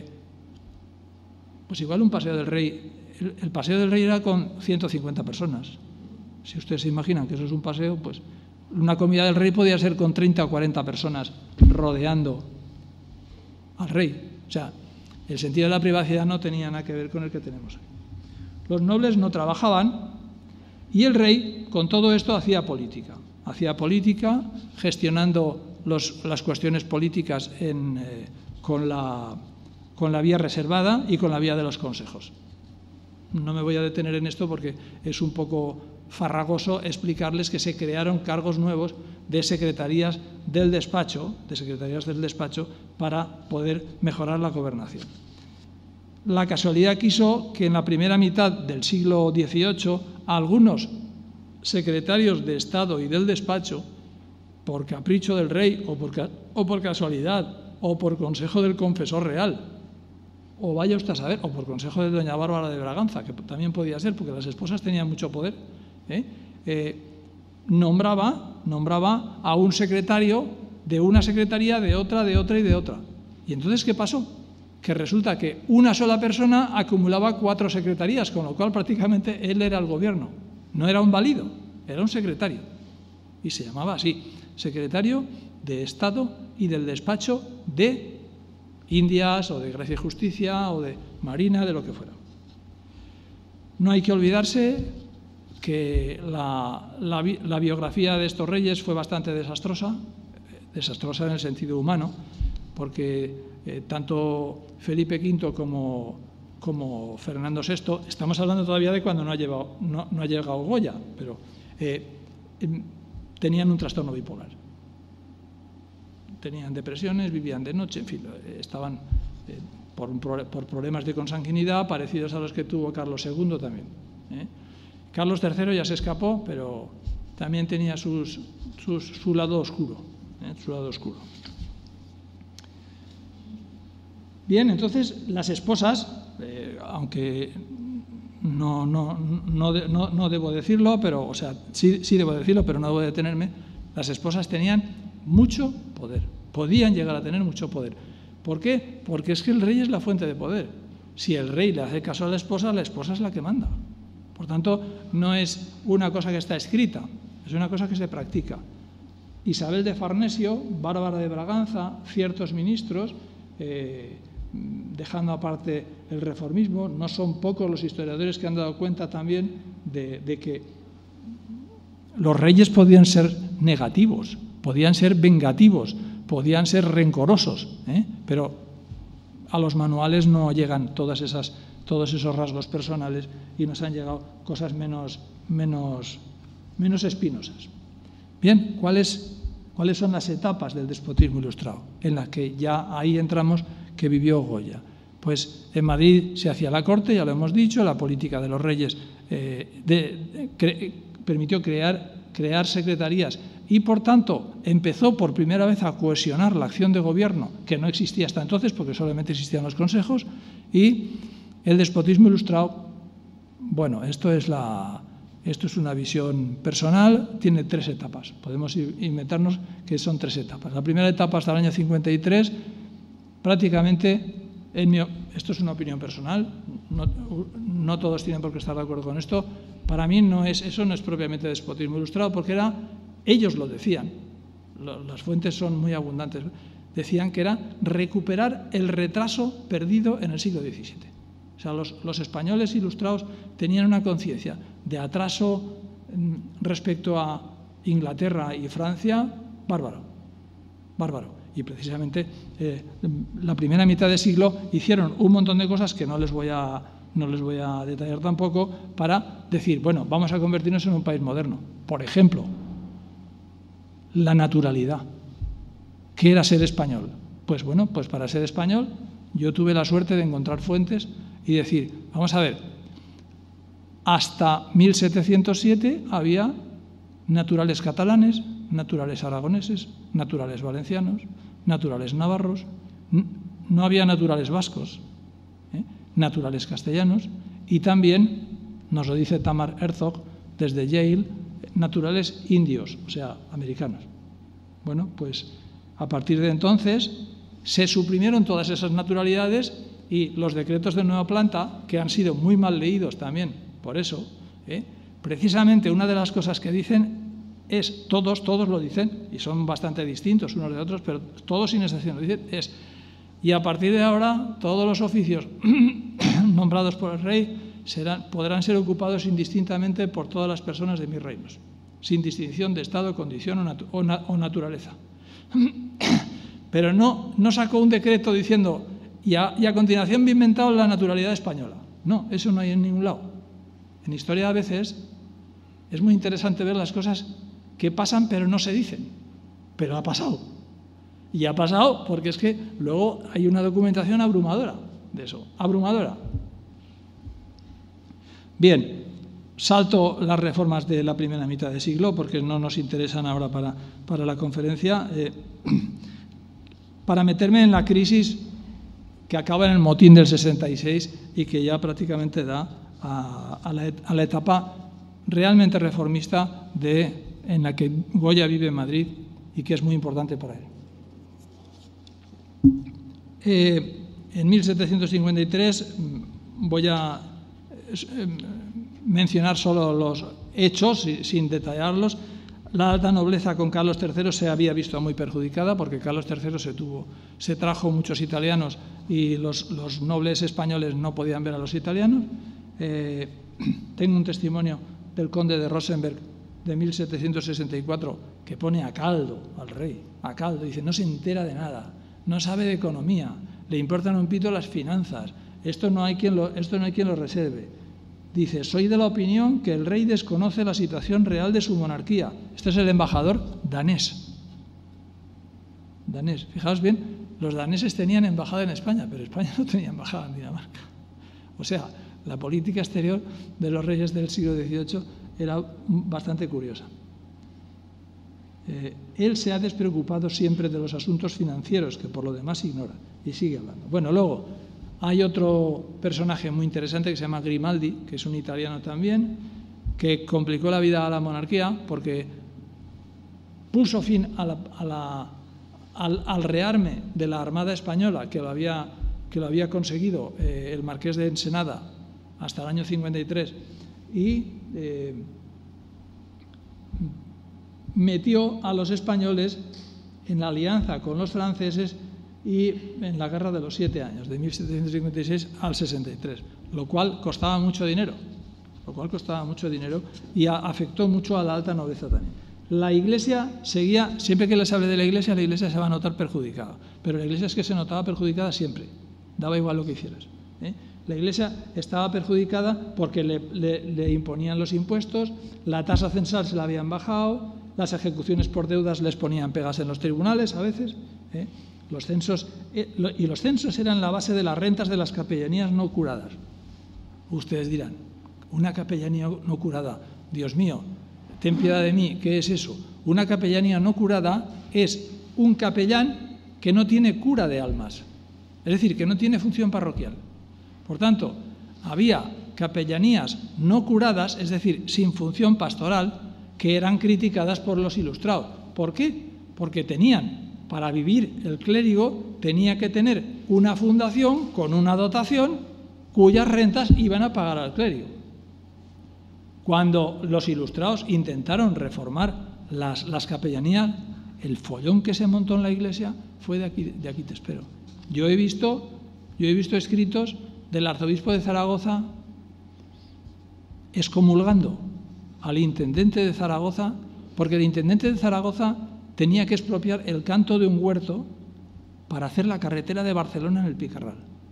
pues igual un paseo del rey, el, el paseo del rey era con ciento cincuenta personas. Si ustedes se imaginan que eso es un paseo, pues una comida del rey podía ser con treinta o cuarenta personas rodeando al rey. O sea, el sentido de la privacidad no tenía nada que ver con el que tenemos hoy. Los nobles no trabajaban y el rey, con todo esto, hacía política. Hacía política gestionando los, las cuestiones políticas en, eh, con, la, con la vía reservada y con la vía de los consejos. No me voy a detener en esto porque es un poco farragoso explicarles que se crearon cargos nuevos de secretarías del despacho, de secretarías del despacho para poder mejorar la gobernación. La casualidad quiso que en la primera mitad del siglo dieciocho algunos secretarios de Estado y del despacho, por capricho del rey o por, o por casualidad o por consejo del confesor real, o vaya usted a saber, o por consejo de doña Bárbara de Braganza, que también podía ser porque las esposas tenían mucho poder, ¿eh? Eh, nombraba, nombraba a un secretario de una secretaría, de otra, de otra y de otra. ¿Y entonces qué pasó? Que resulta que una sola persona acumulaba cuatro secretarías, con lo cual prácticamente él era el gobierno. No era un válido, era un secretario. Y se llamaba así, secretario de Estado y del despacho de Indias o de Gracia y Justicia o de Marina, de lo que fuera. No hay que olvidarse que la, la, la biografía de estos reyes fue bastante desastrosa, desastrosa en el sentido humano, porque eh, tanto Felipe quinto como, como Fernando sexto, estamos hablando todavía de cuando no ha, llevado, no, no ha llegado Goya, pero eh, tenían un trastorno bipolar. Tenían depresiones, vivían de noche, en fin, estaban eh, por, un, por problemas de consanguinidad parecidos a los que tuvo Carlos segundo también. ¿eh? Carlos tercero ya se escapó, pero también tenía sus, sus, su lado oscuro, ¿eh? su lado oscuro. Bien, entonces las esposas, eh, aunque no, no, no, no, no debo decirlo, pero, o sea, sí, sí debo decirlo, pero no debo detenerme, las esposas tenían mucho poder, podían llegar a tener mucho poder, ¿Por qué? Porque es que el rey es la fuente de poder. Si el rey le hace caso a la esposa, la esposa es la que manda. Por tanto, no es una cosa que está escrita, es una cosa que se practica. Isabel de Farnesio, Bárbara de Braganza, ciertos ministros, eh, dejando aparte el reformismo, no son pocos los historiadores que han dado cuenta también de, de que los reyes podían ser negativos, podían ser vengativos, podían ser rencorosos, ¿eh? Pero a los manuales no llegan todas esas, todos esos rasgos personales y nos han llegado cosas menos, menos, menos espinosas. Bien, ¿cuáles, ¿cuáles son las etapas del despotismo ilustrado? En las que ya ahí entramos, que vivió Goya. Pues en Madrid se hacía la corte, ya lo hemos dicho, la política de los reyes eh, de, de, cre, permitió crear, crear secretarías y, por tanto, empezó por primera vez a cohesionar la acción de gobierno, que no existía hasta entonces porque solamente existían los consejos, y el despotismo ilustrado, bueno, esto es, la, esto es una visión personal, tiene tres etapas. Podemos inventarnos que son tres etapas. La primera etapa hasta el año cincuenta y tres, prácticamente, en mi, esto es una opinión personal, no, no todos tienen por qué estar de acuerdo con esto, para mí no es, eso no es propiamente despotismo ilustrado, porque era, ellos lo decían, lo, las fuentes son muy abundantes, decían que era recuperar el retraso perdido en el siglo diecisiete. O sea, los, los españoles ilustrados tenían una conciencia de atraso respecto a Inglaterra y Francia, bárbaro, bárbaro. Y precisamente eh, la primera mitad de siglo hicieron un montón de cosas que no les voy a, no les voy a detallar tampoco, para decir, bueno, vamos a convertirnos en un país moderno. Por ejemplo, la naturalidad. ¿Qué era ser español? Pues bueno, pues para ser español yo tuve la suerte de encontrar fuentes y decir, vamos a ver, hasta mil setecientos siete había naturales catalanes, naturales aragoneses, naturales valencianos, naturales navarros, no había naturales vascos, ¿eh? naturales castellanos, y también, nos lo dice Tamar Herzog desde Yale, naturales indios, o sea, americanos. Bueno, pues a partir de entonces se suprimieron todas esas naturalidades y los decretos de nueva planta, que han sido muy mal leídos también, por eso, ¿eh? precisamente una de las cosas que dicen es, todos, todos lo dicen, y son bastante distintos unos de otros, pero todos sin excepción lo dicen, es, y a partir de ahora todos los oficios nombrados por el rey serán, podrán ser ocupados indistintamente por todas las personas de mis reinos, sin distinción de estado, condición o, natu o, na o naturaleza. Pero no, no sacó un decreto diciendo, y a, y a continuación me he inventado la naturalidad española. No, eso no hay en ningún lado. En historia a veces es muy interesante ver las cosas que pasan pero no se dicen, pero ha pasado. Y ha pasado porque es que luego hay una documentación abrumadora de eso, abrumadora. Bien, salto las reformas de la primera mitad de siglo porque no nos interesan ahora para, para la conferencia, eh, para meterme en la crisis que acaba en el motín del sesenta y seis y que ya prácticamente da a, a, la, a la etapa realmente reformista de, en la que Goya vive en Madrid y que es muy importante para él. Eh, en mil setecientos cincuenta y tres voy a eh, mencionar solo los hechos, sin detallarlos. La alta nobleza con Carlos tercero se había visto muy perjudicada porque Carlos tercero se, tuvo, se trajo muchos italianos y los, los nobles españoles no podían ver a los italianos. Eh, tengo un testimonio del conde de Rosenberg de mil setecientos sesenta y cuatro que pone a caldo al rey, a caldo, dice, no se entera de nada, no sabe de economía, le importan un pito las finanzas, esto no hay quien lo, esto no hay quien lo reserve. Dice, soy de la opinión que el rey desconoce la situación real de su monarquía. Este es el embajador danés. Danés. Fijaos bien, los daneses tenían embajada en España, pero España no tenía embajada en Dinamarca. O sea, la política exterior de los reyes del siglo dieciocho era bastante curiosa. Eh, él se ha despreocupado siempre de los asuntos financieros, que por lo demás ignora, y sigue hablando. Bueno, luego hay otro personaje muy interesante que se llama Grimaldi, que es un italiano también, que complicó la vida a la monarquía porque puso fin a la, a la, al, al rearme de la Armada Española, que lo había, que lo había conseguido eh, el Marqués de Ensenada hasta el año cincuenta y tres, y eh, metió a los españoles en la alianza con los franceses y en la Guerra de los Siete Años, de mil setecientos cincuenta y seis al sesenta y tres, lo cual costaba mucho dinero, lo cual costaba mucho dinero y a, afectó mucho a la alta nobleza también. La Iglesia seguía, siempre que les hable de la Iglesia, la Iglesia se va a notar perjudicada, pero la Iglesia es que se notaba perjudicada siempre, daba igual lo que hicieras, ¿eh? La Iglesia estaba perjudicada porque le, le, le imponían los impuestos, la tasa censal se la habían bajado, las ejecuciones por deudas les ponían pegas en los tribunales a veces, ¿eh? Los censos, eh, lo, y los censos eran la base de las rentas de las capellanías no curadas. Ustedes dirán, una capellanía no curada, Dios mío, ten piedad de mí, ¿qué es eso? Una capellanía no curada es un capellán que no tiene cura de almas, es decir, que no tiene función parroquial. Por tanto, había capellanías no curadas, es decir, sin función pastoral, que eran criticadas por los ilustrados. ¿Por qué? Porque tenían, para vivir el clérigo, tenía que tener una fundación con una dotación cuyas rentas iban a pagar al clérigo. Cuando los ilustrados intentaron reformar las, las capellanías, el follón que se montó en la Iglesia fue de aquí, de aquí te espero. Yo he visto, yo he visto escritos del arzobispo de Zaragoza excomulgando al intendente de Zaragoza, porque el intendente de Zaragoza tenía que expropiar el canto de un huerto para hacer la carretera de Barcelona en el Picarral.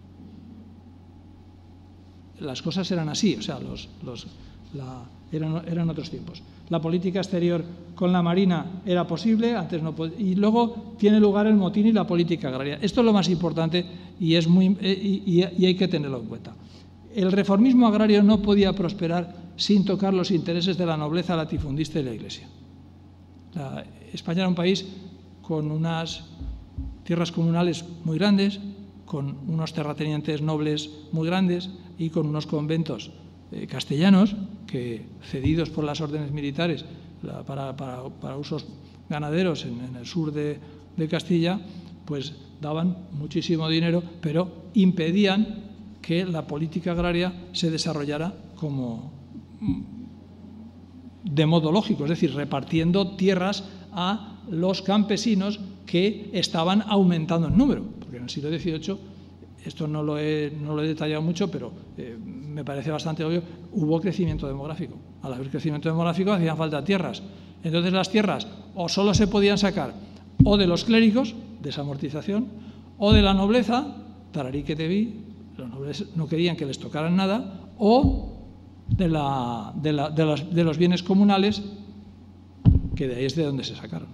Las cosas eran así, o sea, los, los, la, eran, eran otros tiempos. La política exterior con la Marina era posible, antes no podía, y luego tiene lugar el motín y la política agraria. Esto es lo más importante y, es muy, y, y, y hay que tenerlo en cuenta. El reformismo agrario no podía prosperar sin tocar los intereses de la nobleza latifundista y la Iglesia. La, España era un país con unas tierras comunales muy grandes, con unos terratenientes nobles muy grandes y con unos conventos eh, castellanos que, cedidos por las órdenes militares la, para, para, para usos ganaderos en, en el sur de, de Castilla, pues daban muchísimo dinero, pero impedían que la política agraria se desarrollara como de modo lógico, es decir, repartiendo tierras a los campesinos que estaban aumentando en número, porque en el siglo dieciocho, esto no lo he, no lo he detallado mucho, pero eh, me parece bastante obvio, hubo crecimiento demográfico. Al haber crecimiento demográfico hacían falta tierras. Entonces las tierras o solo se podían sacar o de los clérigos, desamortización, o de la nobleza, tararí que te vi, los nobles no querían que les tocaran nada, o de, la, de, la, de, las, de los bienes comunales, que de ahí es de donde se sacaron.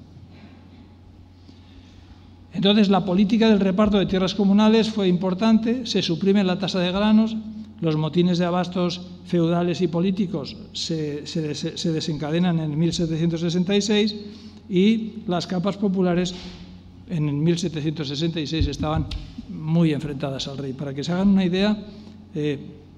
Entonces, la política del reparto de tierras comunales fue importante, se suprime la tasa de granos, los motines de abastos feudales y políticos se, se, se desencadenan en mil setecientos sesenta y seis y las capas populares en mil setecientos sesenta y seis estaban muy enfrentadas al rey. Para que se hagan una idea, eh,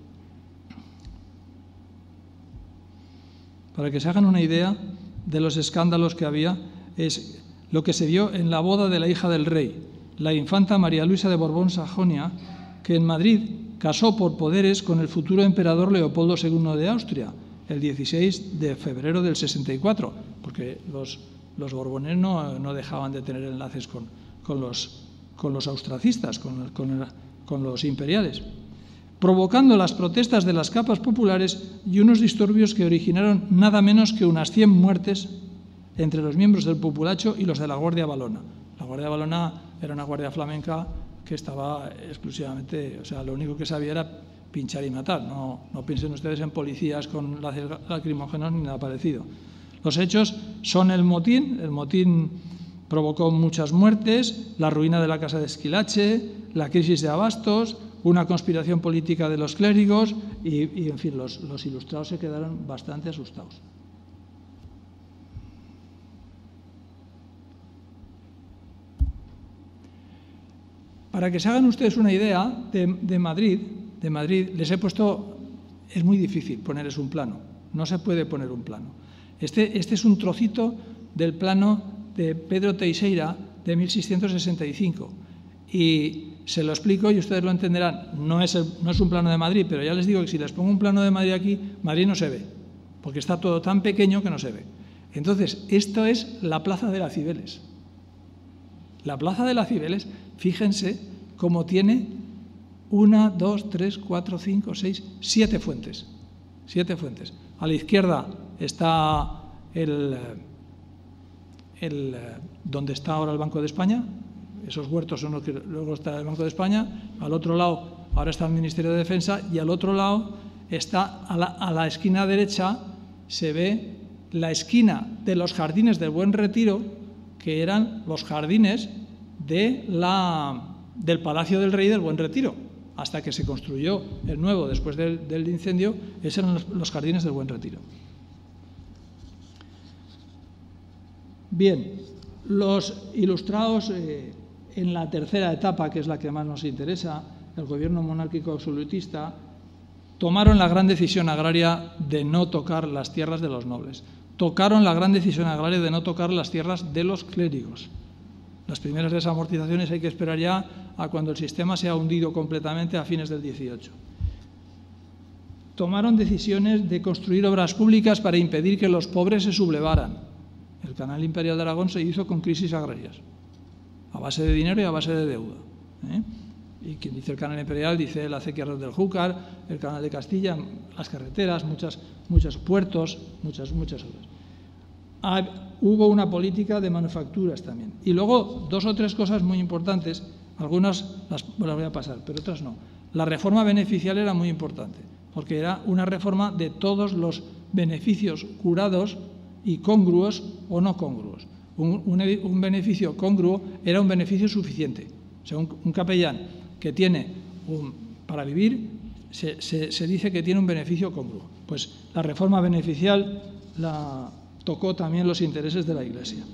para que se hagan una idea de los escándalos que había, es lo que se vio en la boda de la hija del rey, la infanta María Luisa de Borbón-Sajonia, que en Madrid casó por poderes con el futuro emperador Leopoldo segundo de Austria, el dieciséis de febrero del sesenta y cuatro, porque los, los borbones no, no dejaban de tener enlaces con, con, los, con los austracistas, con, con, el, con los imperiales, provocando las protestas de las capas populares y unos disturbios que originaron nada menos que unas cien muertes entre los miembros del populacho y los de la Guardia Valona. La Guardia Valona era una guardia flamenca que estaba exclusivamente, o sea, lo único que sabía era pinchar y matar. No, no piensen ustedes en policías con lacrimógenos ni nada parecido. Los hechos son el motín. El motín provocó muchas muertes, la ruina de la casa de Esquilache, la crisis de abastos, una conspiración política de los clérigos y, y en fin, los, los ilustrados se quedaron bastante asustados. Para que se hagan ustedes una idea de, de Madrid, de Madrid, les he puesto, es muy difícil ponerles un plano, no se puede poner un plano. Este, este es un trocito del plano de Pedro Teixeira de mil seiscientos sesenta y cinco. Y se lo explico y ustedes lo entenderán. No es, el, no es un plano de Madrid, pero ya les digo que si les pongo un plano de Madrid aquí, Madrid no se ve, porque está todo tan pequeño que no se ve. Entonces, esto es la Plaza de las Cibeles. La Plaza de las Cibeles, fíjense cómo tiene una, dos, tres, cuatro, cinco, seis, siete fuentes. Siete fuentes. A la izquierda está el, el, donde está ahora el Banco de España. Esos huertos son los que luego está el Banco de España. Al otro lado ahora está el Ministerio de Defensa y al otro lado está a la, a la esquina derecha se ve la esquina de los jardines del Buen Retiro, que eran los jardines de la, del Palacio del Rey del Buen Retiro. Hasta que se construyó el nuevo después del, del incendio, esos eran los, los jardines del Buen Retiro. Bien, los ilustrados eh, en la tercera etapa, que es la que más nos interesa, el gobierno monárquico absolutista, tomaron la gran decisión agraria de no tocar las tierras de los nobles. Tocaron la gran decisión agraria de no tocar las tierras de los clérigos. Las primeras desamortizaciones hay que esperar ya a cuando el sistema se ha hundido completamente a fines del dieciocho. Tomaron decisiones de construir obras públicas para impedir que los pobres se sublevaran. El Canal Imperial de Aragón se hizo con crisis agrarias, a base de dinero y a base de deuda. ¿eh? Y quien dice el Canal Imperial dice la acequia del Júcar, el Canal de Castilla, las carreteras, muchas, muchos puertos, muchas, muchas obras. Ah, hubo una política de manufacturas también. Y luego dos o tres cosas muy importantes, algunas las, las voy a pasar, pero otras no. La reforma beneficial era muy importante, porque era una reforma de todos los beneficios curados y congruos o no congruos. Un, un, un beneficio congruo era un beneficio suficiente. O sea, un, un capellán que tiene un, para vivir, se, se, se dice que tiene un beneficio congruo. Pues la reforma beneficial la tocó también los intereses de la Iglesia.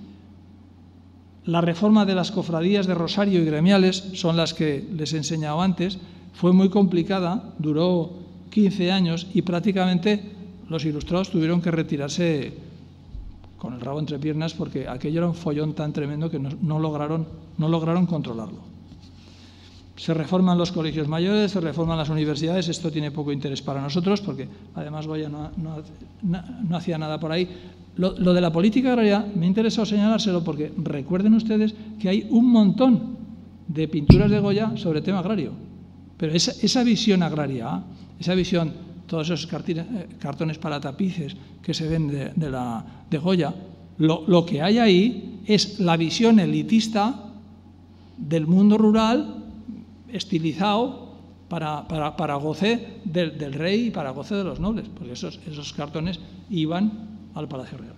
La reforma de las cofradías de rosario y gremiales, son las que les he enseñado antes, fue muy complicada, duró quince años y prácticamente los ilustrados tuvieron que retirarse con el rabo entre piernas porque aquello era un follón tan tremendo que no, no, lograron, no lograron controlarlo. Se reforman los colegios mayores, se reforman las universidades. Esto tiene poco interés para nosotros porque además Goya no, no, no, no hacía nada por ahí. Lo, lo de la política agraria me ha interesado señalárselo porque recuerden ustedes que hay un montón de pinturas de Goya sobre tema agrario. Pero esa, esa visión agraria, esa visión, todos esos cartines, cartones para tapices que se ven de, de, la, de Goya, lo, lo que hay ahí es la visión elitista del mundo rural estilizado para, para, para goce del, del rey y para goce de los nobles, porque esos, esos cartones iban al Palacio Real.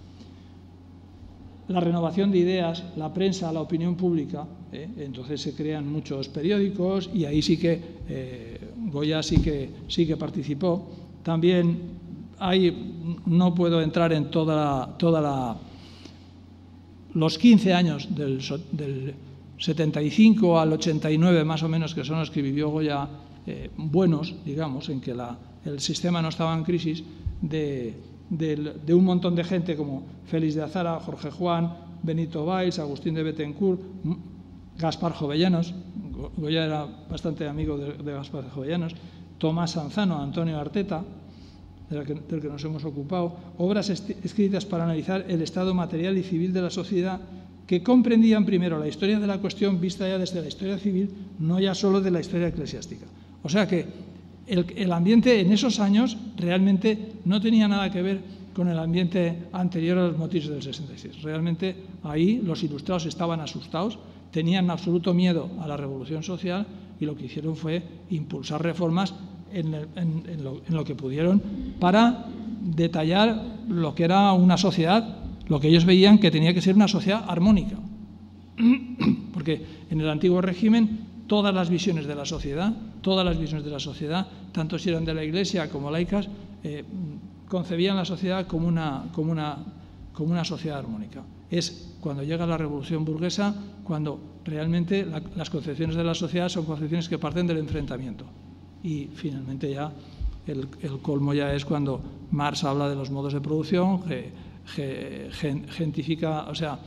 La renovación de ideas, la prensa, la opinión pública, ¿eh? Entonces se crean muchos periódicos y ahí sí que eh, Goya sí que, sí que participó. También hay, no puedo entrar en toda, toda la, los quince años del, del setenta y cinco al ochenta y nueve más o menos, que son los que vivió Goya, eh, buenos, digamos, en que la, el sistema no estaba en crisis, de, de, de un montón de gente como Félix de Azara, Jorge Juan, Benito Valls, Agustín de Bethencourt, Gaspar Jovellanos, Goya era bastante amigo de, de Gaspar Jovellanos, Tomás Sanzano, Antonio Arteta, del que, del que nos hemos ocupado, obras escritas para analizar el estado material y civil de la sociedad, que comprendían primero la historia de la cuestión vista ya desde la historia civil, no ya solo de la historia eclesiástica. O sea que el, el ambiente en esos años realmente no tenía nada que ver con el ambiente anterior a los motivos del sesenta y seis. Realmente ahí los ilustrados estaban asustados, tenían absoluto miedo a la revolución social y lo que hicieron fue impulsar reformas en, el, en, en, lo, en lo que pudieron para detallar lo que era una sociedad, lo que ellos veían que tenía que ser una sociedad armónica. Porque en el antiguo régimen todas las visiones de la sociedad, todas las visiones de la sociedad, tanto si eran de la Iglesia como laicas, eh, concebían la sociedad como una, como, una, como una sociedad armónica. Es cuando llega la revolución burguesa, cuando realmente la, las concepciones de la sociedad son concepciones que parten del enfrentamiento. Y finalmente ya el, el colmo ya es cuando Marx habla de los modos de producción, que, gentifica, o sea,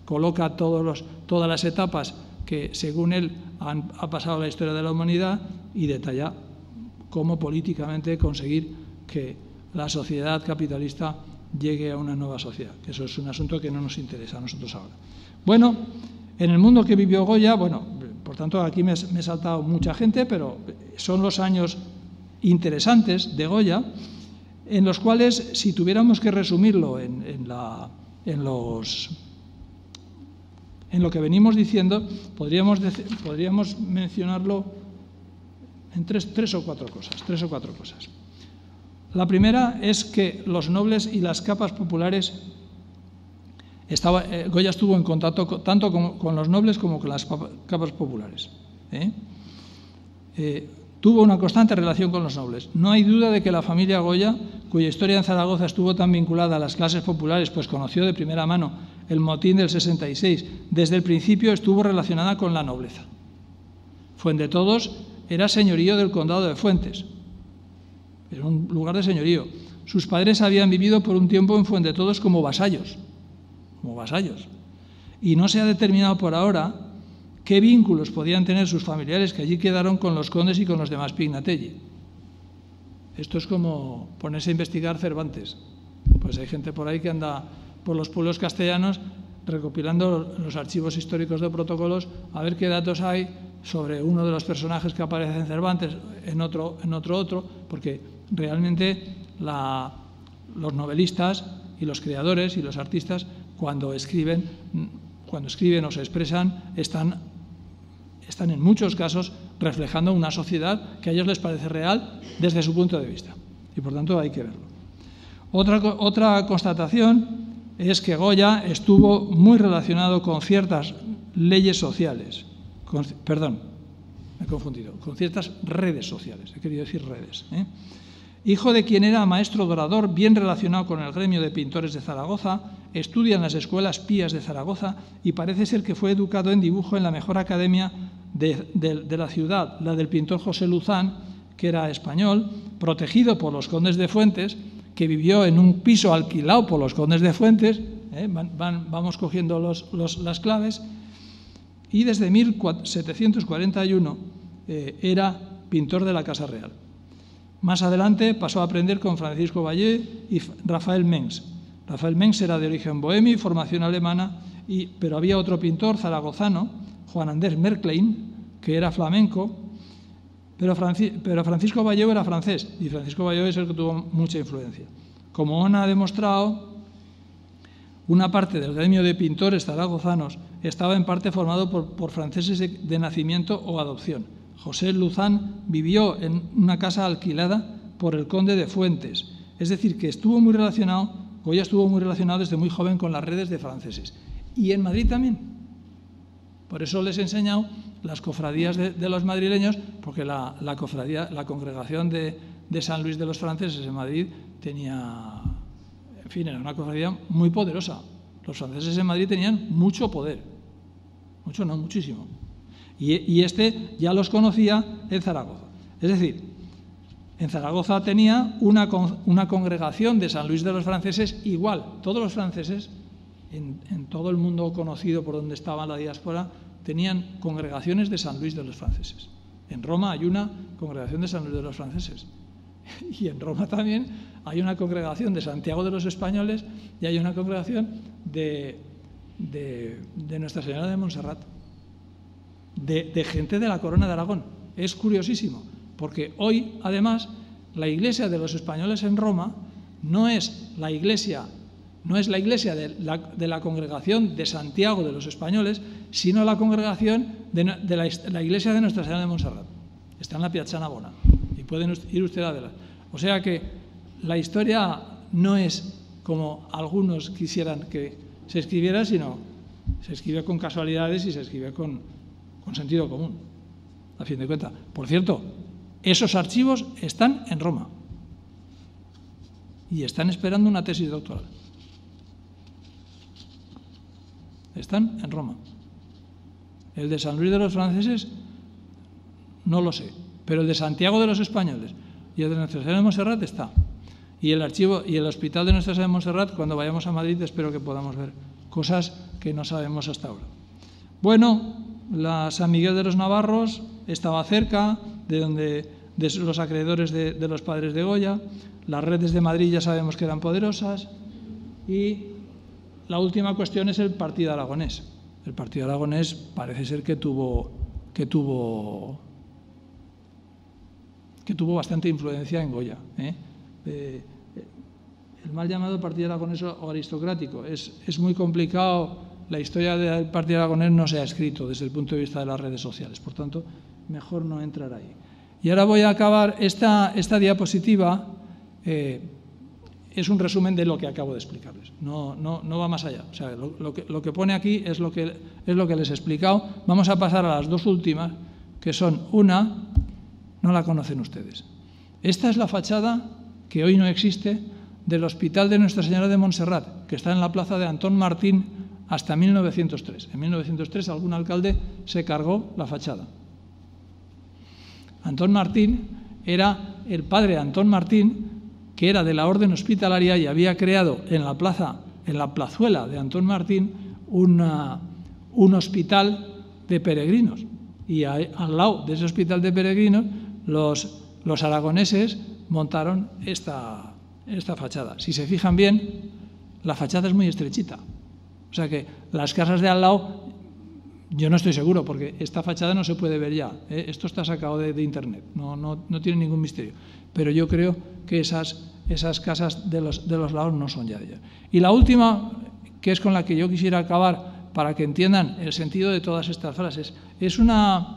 coloca todos los, todas las etapas que, según él, han, ha pasado la historia de la humanidad y detalla cómo políticamente conseguir que la sociedad capitalista llegue a una nueva sociedad, que eso es un asunto que no nos interesa a nosotros ahora. Bueno, en el mundo que vivió Goya, bueno, por tanto aquí me, me he saltado mucha gente, pero son los años interesantes de Goya, en los cuales, si tuviéramos que resumirlo en, en, la, en, los, en lo que venimos diciendo, podríamos, podríamos mencionarlo en tres, tres o cuatro cosas, tres o cuatro cosas. La primera es que los nobles y las capas populares, estaba, eh, Goya estuvo en contacto con, tanto con, con los nobles como con las capas populares. ¿eh? Eh, tuvo una constante relación con los nobles. No hay duda de que la familia Goya, cuya historia en Zaragoza estuvo tan vinculada a las clases populares, pues conoció de primera mano el motín del sesenta y seis, desde el principio estuvo relacionada con la nobleza. Fuendetodos era señorío del condado de Fuentes. Era un lugar de señorío. Sus padres habían vivido por un tiempo en Fuendetodos como vasallos, como vasallos. Y no se ha determinado por ahora qué vínculos podían tener sus familiares que allí quedaron con los condes y con los demás Pignatelli. Esto es como ponerse a investigar Cervantes. Pues hay gente por ahí que anda por los pueblos castellanos recopilando los archivos históricos de protocolos a ver qué datos hay sobre uno de los personajes que aparece en Cervantes, en otro, en otro, otro, porque realmente la, los novelistas y los creadores y los artistas, cuando escriben, cuando escriben o se expresan, están, están en muchos casos reflejando una sociedad que a ellos les parece real desde su punto de vista. Y por tanto hay que verlo. Otra, otra constatación es que Goya estuvo muy relacionado con ciertas leyes sociales. Con, perdón, me he confundido, con ciertas redes sociales, he querido decir redes. ¿eh? Hijo de quien era maestro dorador, bien relacionado con el gremio de pintores de Zaragoza, estudia en las escuelas pías de Zaragoza y parece ser que fue educado en dibujo en la mejor academia de, de, de la ciudad, la del pintor José Luzán, que era español, protegido por los condes de Fuentes, que vivió en un piso alquilado por los condes de Fuentes, ¿eh? van, van, vamos cogiendo los, los, las claves, y desde mil setecientos cuarenta y uno eh, era pintor de la Casa Real. Más adelante pasó a aprender con Francisco Vallée y Rafael Mengs. Rafael Mengs era de origen bohemio y formación alemana, y, pero había otro pintor zaragozano, Juan Andrés Merklein, que era flamenco, pero, Franci pero Francisco Vallée era francés, y Francisco Vallée es el que tuvo mucha influencia. Como Ona ha demostrado, una parte del gremio de pintores zaragozanos estaba en parte formado por, por franceses de, de nacimiento o adopción. José Luzán vivió en una casa alquilada por el conde de Fuentes, es decir, que estuvo muy relacionado, Goya estuvo muy relacionado desde muy joven con las redes de franceses. Y en Madrid también. Por eso les he enseñado las cofradías de, de los madrileños, porque la, la, cofradía, la congregación de, de San Luis de los franceses en Madrid tenía, en fin, era una cofradía muy poderosa. Los franceses en Madrid tenían mucho poder, mucho no, muchísimo. Y, y este ya los conocía en Zaragoza. Es decir, en Zaragoza tenía una, una congregación de San Luis de los franceses igual. Todos los franceses, en, en todo el mundo conocido por donde estaba la diáspora, tenían congregaciones de San Luis de los franceses. En Roma hay una congregación de San Luis de los franceses. Y en Roma también hay una congregación de Santiago de los españoles y hay una congregación de, de, de Nuestra Señora de Montserrat. De, de gente de la Corona de Aragón. Es curiosísimo, porque hoy, además, la iglesia de los españoles en Roma no es la iglesia, no es la iglesia de la, de la congregación de Santiago de los españoles, sino la congregación de, de la, la iglesia de Nuestra Señora de Montserrat. Está en la Piazza Navona y pueden ir ustedes a verla. O sea que la historia no es como algunos quisieran que se escribiera, sino se escribe con casualidades y se escribe con, con sentido común, a fin de cuentas. Por cierto, esos archivos están en Roma y están esperando una tesis doctoral. Están en Roma. El de San Luis de los franceses no lo sé, pero el de Santiago de los españoles y el de Nuestra Señora de Montserrat está. Y el archivo y el hospital de Nuestra Señora de Montserrat, cuando vayamos a Madrid, espero que podamos ver cosas que no sabemos hasta ahora. Bueno, la San Miguel de los Navarros estaba cerca de donde de los acreedores de, de los padres de Goya. Las redes de Madrid ya sabemos que eran poderosas. Y la última cuestión es el Partido Aragonés. El Partido Aragonés parece ser que tuvo, que tuvo, que tuvo bastante influencia en Goya, ¿eh? Eh, el mal llamado Partido Aragonés o aristocrático. Es, es muy complicado, la historia del Partido Aragonés no se ha escrito desde el punto de vista de las redes sociales, por tanto, mejor no entrar ahí. Y ahora voy a acabar esta, esta diapositiva, eh, es un resumen de lo que acabo de explicarles, no, no, no va más allá. O sea, lo, lo, que, lo que pone aquí es lo, que, es lo que les he explicado. Vamos a pasar a las dos últimas, que son una, no la conocen ustedes. Esta es la fachada, que hoy no existe, del Hospital de Nuestra Señora de Montserrat, que está en la plaza de Antón Martín hasta mil novecientos tres. En mil novecientos tres algún alcalde se cargó la fachada. Antón Martín era el padre Antón Martín, que era de la orden hospitalaria y había creado en la plaza, en la plazuela de Antón Martín, una, un hospital de peregrinos. Y a, al lado de ese hospital de peregrinos, los, los aragoneses montaron esta, esta fachada. Si se fijan bien, la fachada es muy estrechita. O sea que las casas de al lado, yo no estoy seguro, porque esta fachada no se puede ver ya, ¿eh? Esto está sacado de, de internet, no, no, no tiene ningún misterio. Pero yo creo que esas, esas casas de los, de los lados no son ya de ella. Y la última, que es con la que yo quisiera acabar, para que entiendan el sentido de todas estas frases, es una,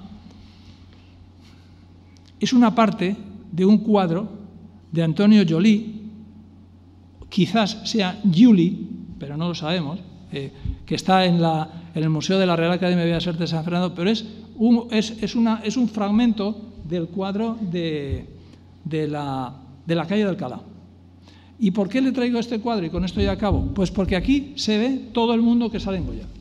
es una parte de un cuadro de Antonio Joly, quizás sea Giuli, pero no lo sabemos, eh, que está en, la, en el Museo de la Real Academia de Bellas Artes de San Fernando, pero es un, es, es una, es un fragmento del cuadro de, de, la, de la calle de Alcalá. ¿Y por qué le traigo este cuadro? Y con esto ya acabo. Pues porque aquí se ve todo el mundo que sale en Goya.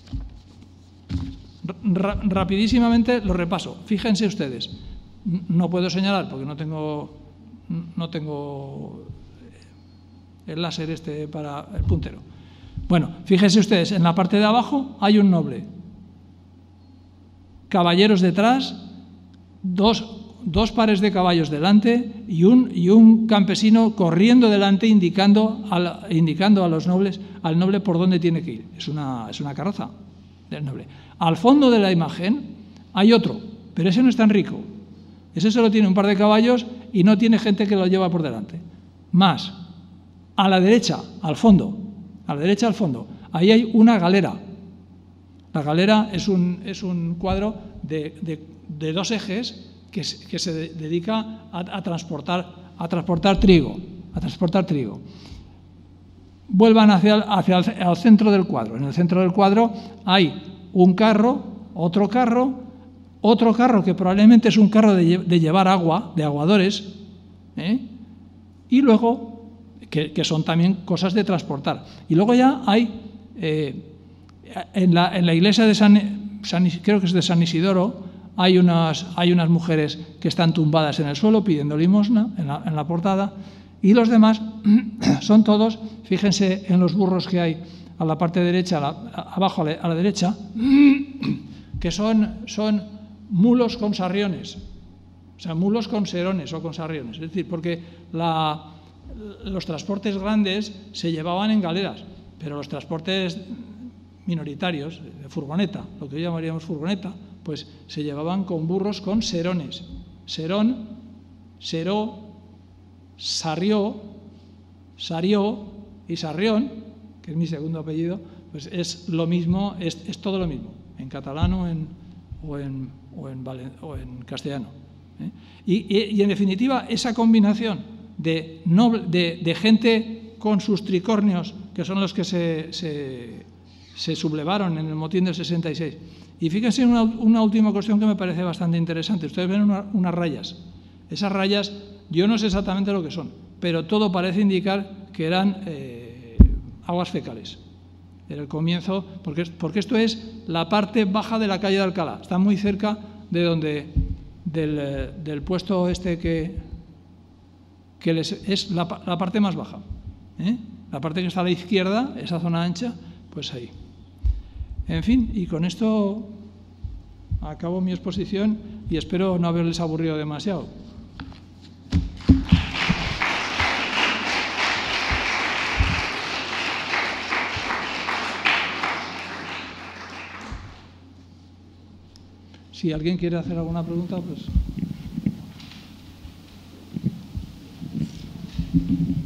Ra- rapidísimamente lo repaso. Fíjense ustedes. No puedo señalar porque no tengo, no tengo el láser este para el puntero. Bueno, fíjense ustedes, en la parte de abajo hay un noble. Caballeros detrás, dos, dos pares de caballos delante y un, y un campesino corriendo delante indicando a, la, indicando a los nobles, al noble por dónde tiene que ir. Es una, es una carroza del noble. Al fondo de la imagen hay otro, pero ese no es tan rico. Ese solo tiene un par de caballos y no tiene gente que lo lleva por delante. Más, a la derecha, al fondo, a la derecha al fondo, ahí hay una galera. La galera es un, es un cuadro de, de, de dos ejes que, que se de, dedica a, a, transportar, a transportar trigo. A transportar trigo. Vuelvan hacia, hacia el al centro del cuadro. En el centro del cuadro hay un carro, otro carro, otro carro que probablemente es un carro de, de llevar agua, de aguadores, ¿eh? Y luego, que, que son también cosas de transportar. Y luego ya hay, eh, en, la, en la iglesia de San, San, creo que es de San Isidoro, hay unas, hay unas mujeres que están tumbadas en el suelo pidiendo limosna, en la, en la portada, y los demás son todos, fíjense en los burros que hay a la parte derecha, a la, abajo a la, a la derecha, que son, son mulos con sarriones, o sea, mulos con serones o con sarriones, es decir, porque la, los transportes grandes se llevaban en galeras, pero los transportes minoritarios, de furgoneta, lo que hoy llamaríamos furgoneta, pues se llevaban con burros con serones. Serón, seró, sarrió, sarió y sarrión, que es mi segundo apellido, pues es lo mismo, es, es todo lo mismo, en catalán o en, o en, o en, valen, o en castellano. ¿eh? Y, y, y en definitiva, esa combinación de, noble, de, de gente con sus tricornios, que son los que se, se, se sublevaron en el motín del sesenta y seis. Y fíjense una, una última cuestión que me parece bastante interesante. Ustedes ven una, unas rayas. Esas rayas, yo no sé exactamente lo que son, pero todo parece indicar que eran eh, aguas fecales. Era el comienzo, porque, porque esto es la parte baja de la calle de Alcalá. Está muy cerca de donde, del, del puesto este que, que les, es la, la parte más baja. ¿eh? La parte que está a la izquierda, esa zona ancha, pues ahí. En fin, y con esto acabo mi exposición y espero no haberles aburrido demasiado. Si alguien quiere hacer alguna pregunta, pues...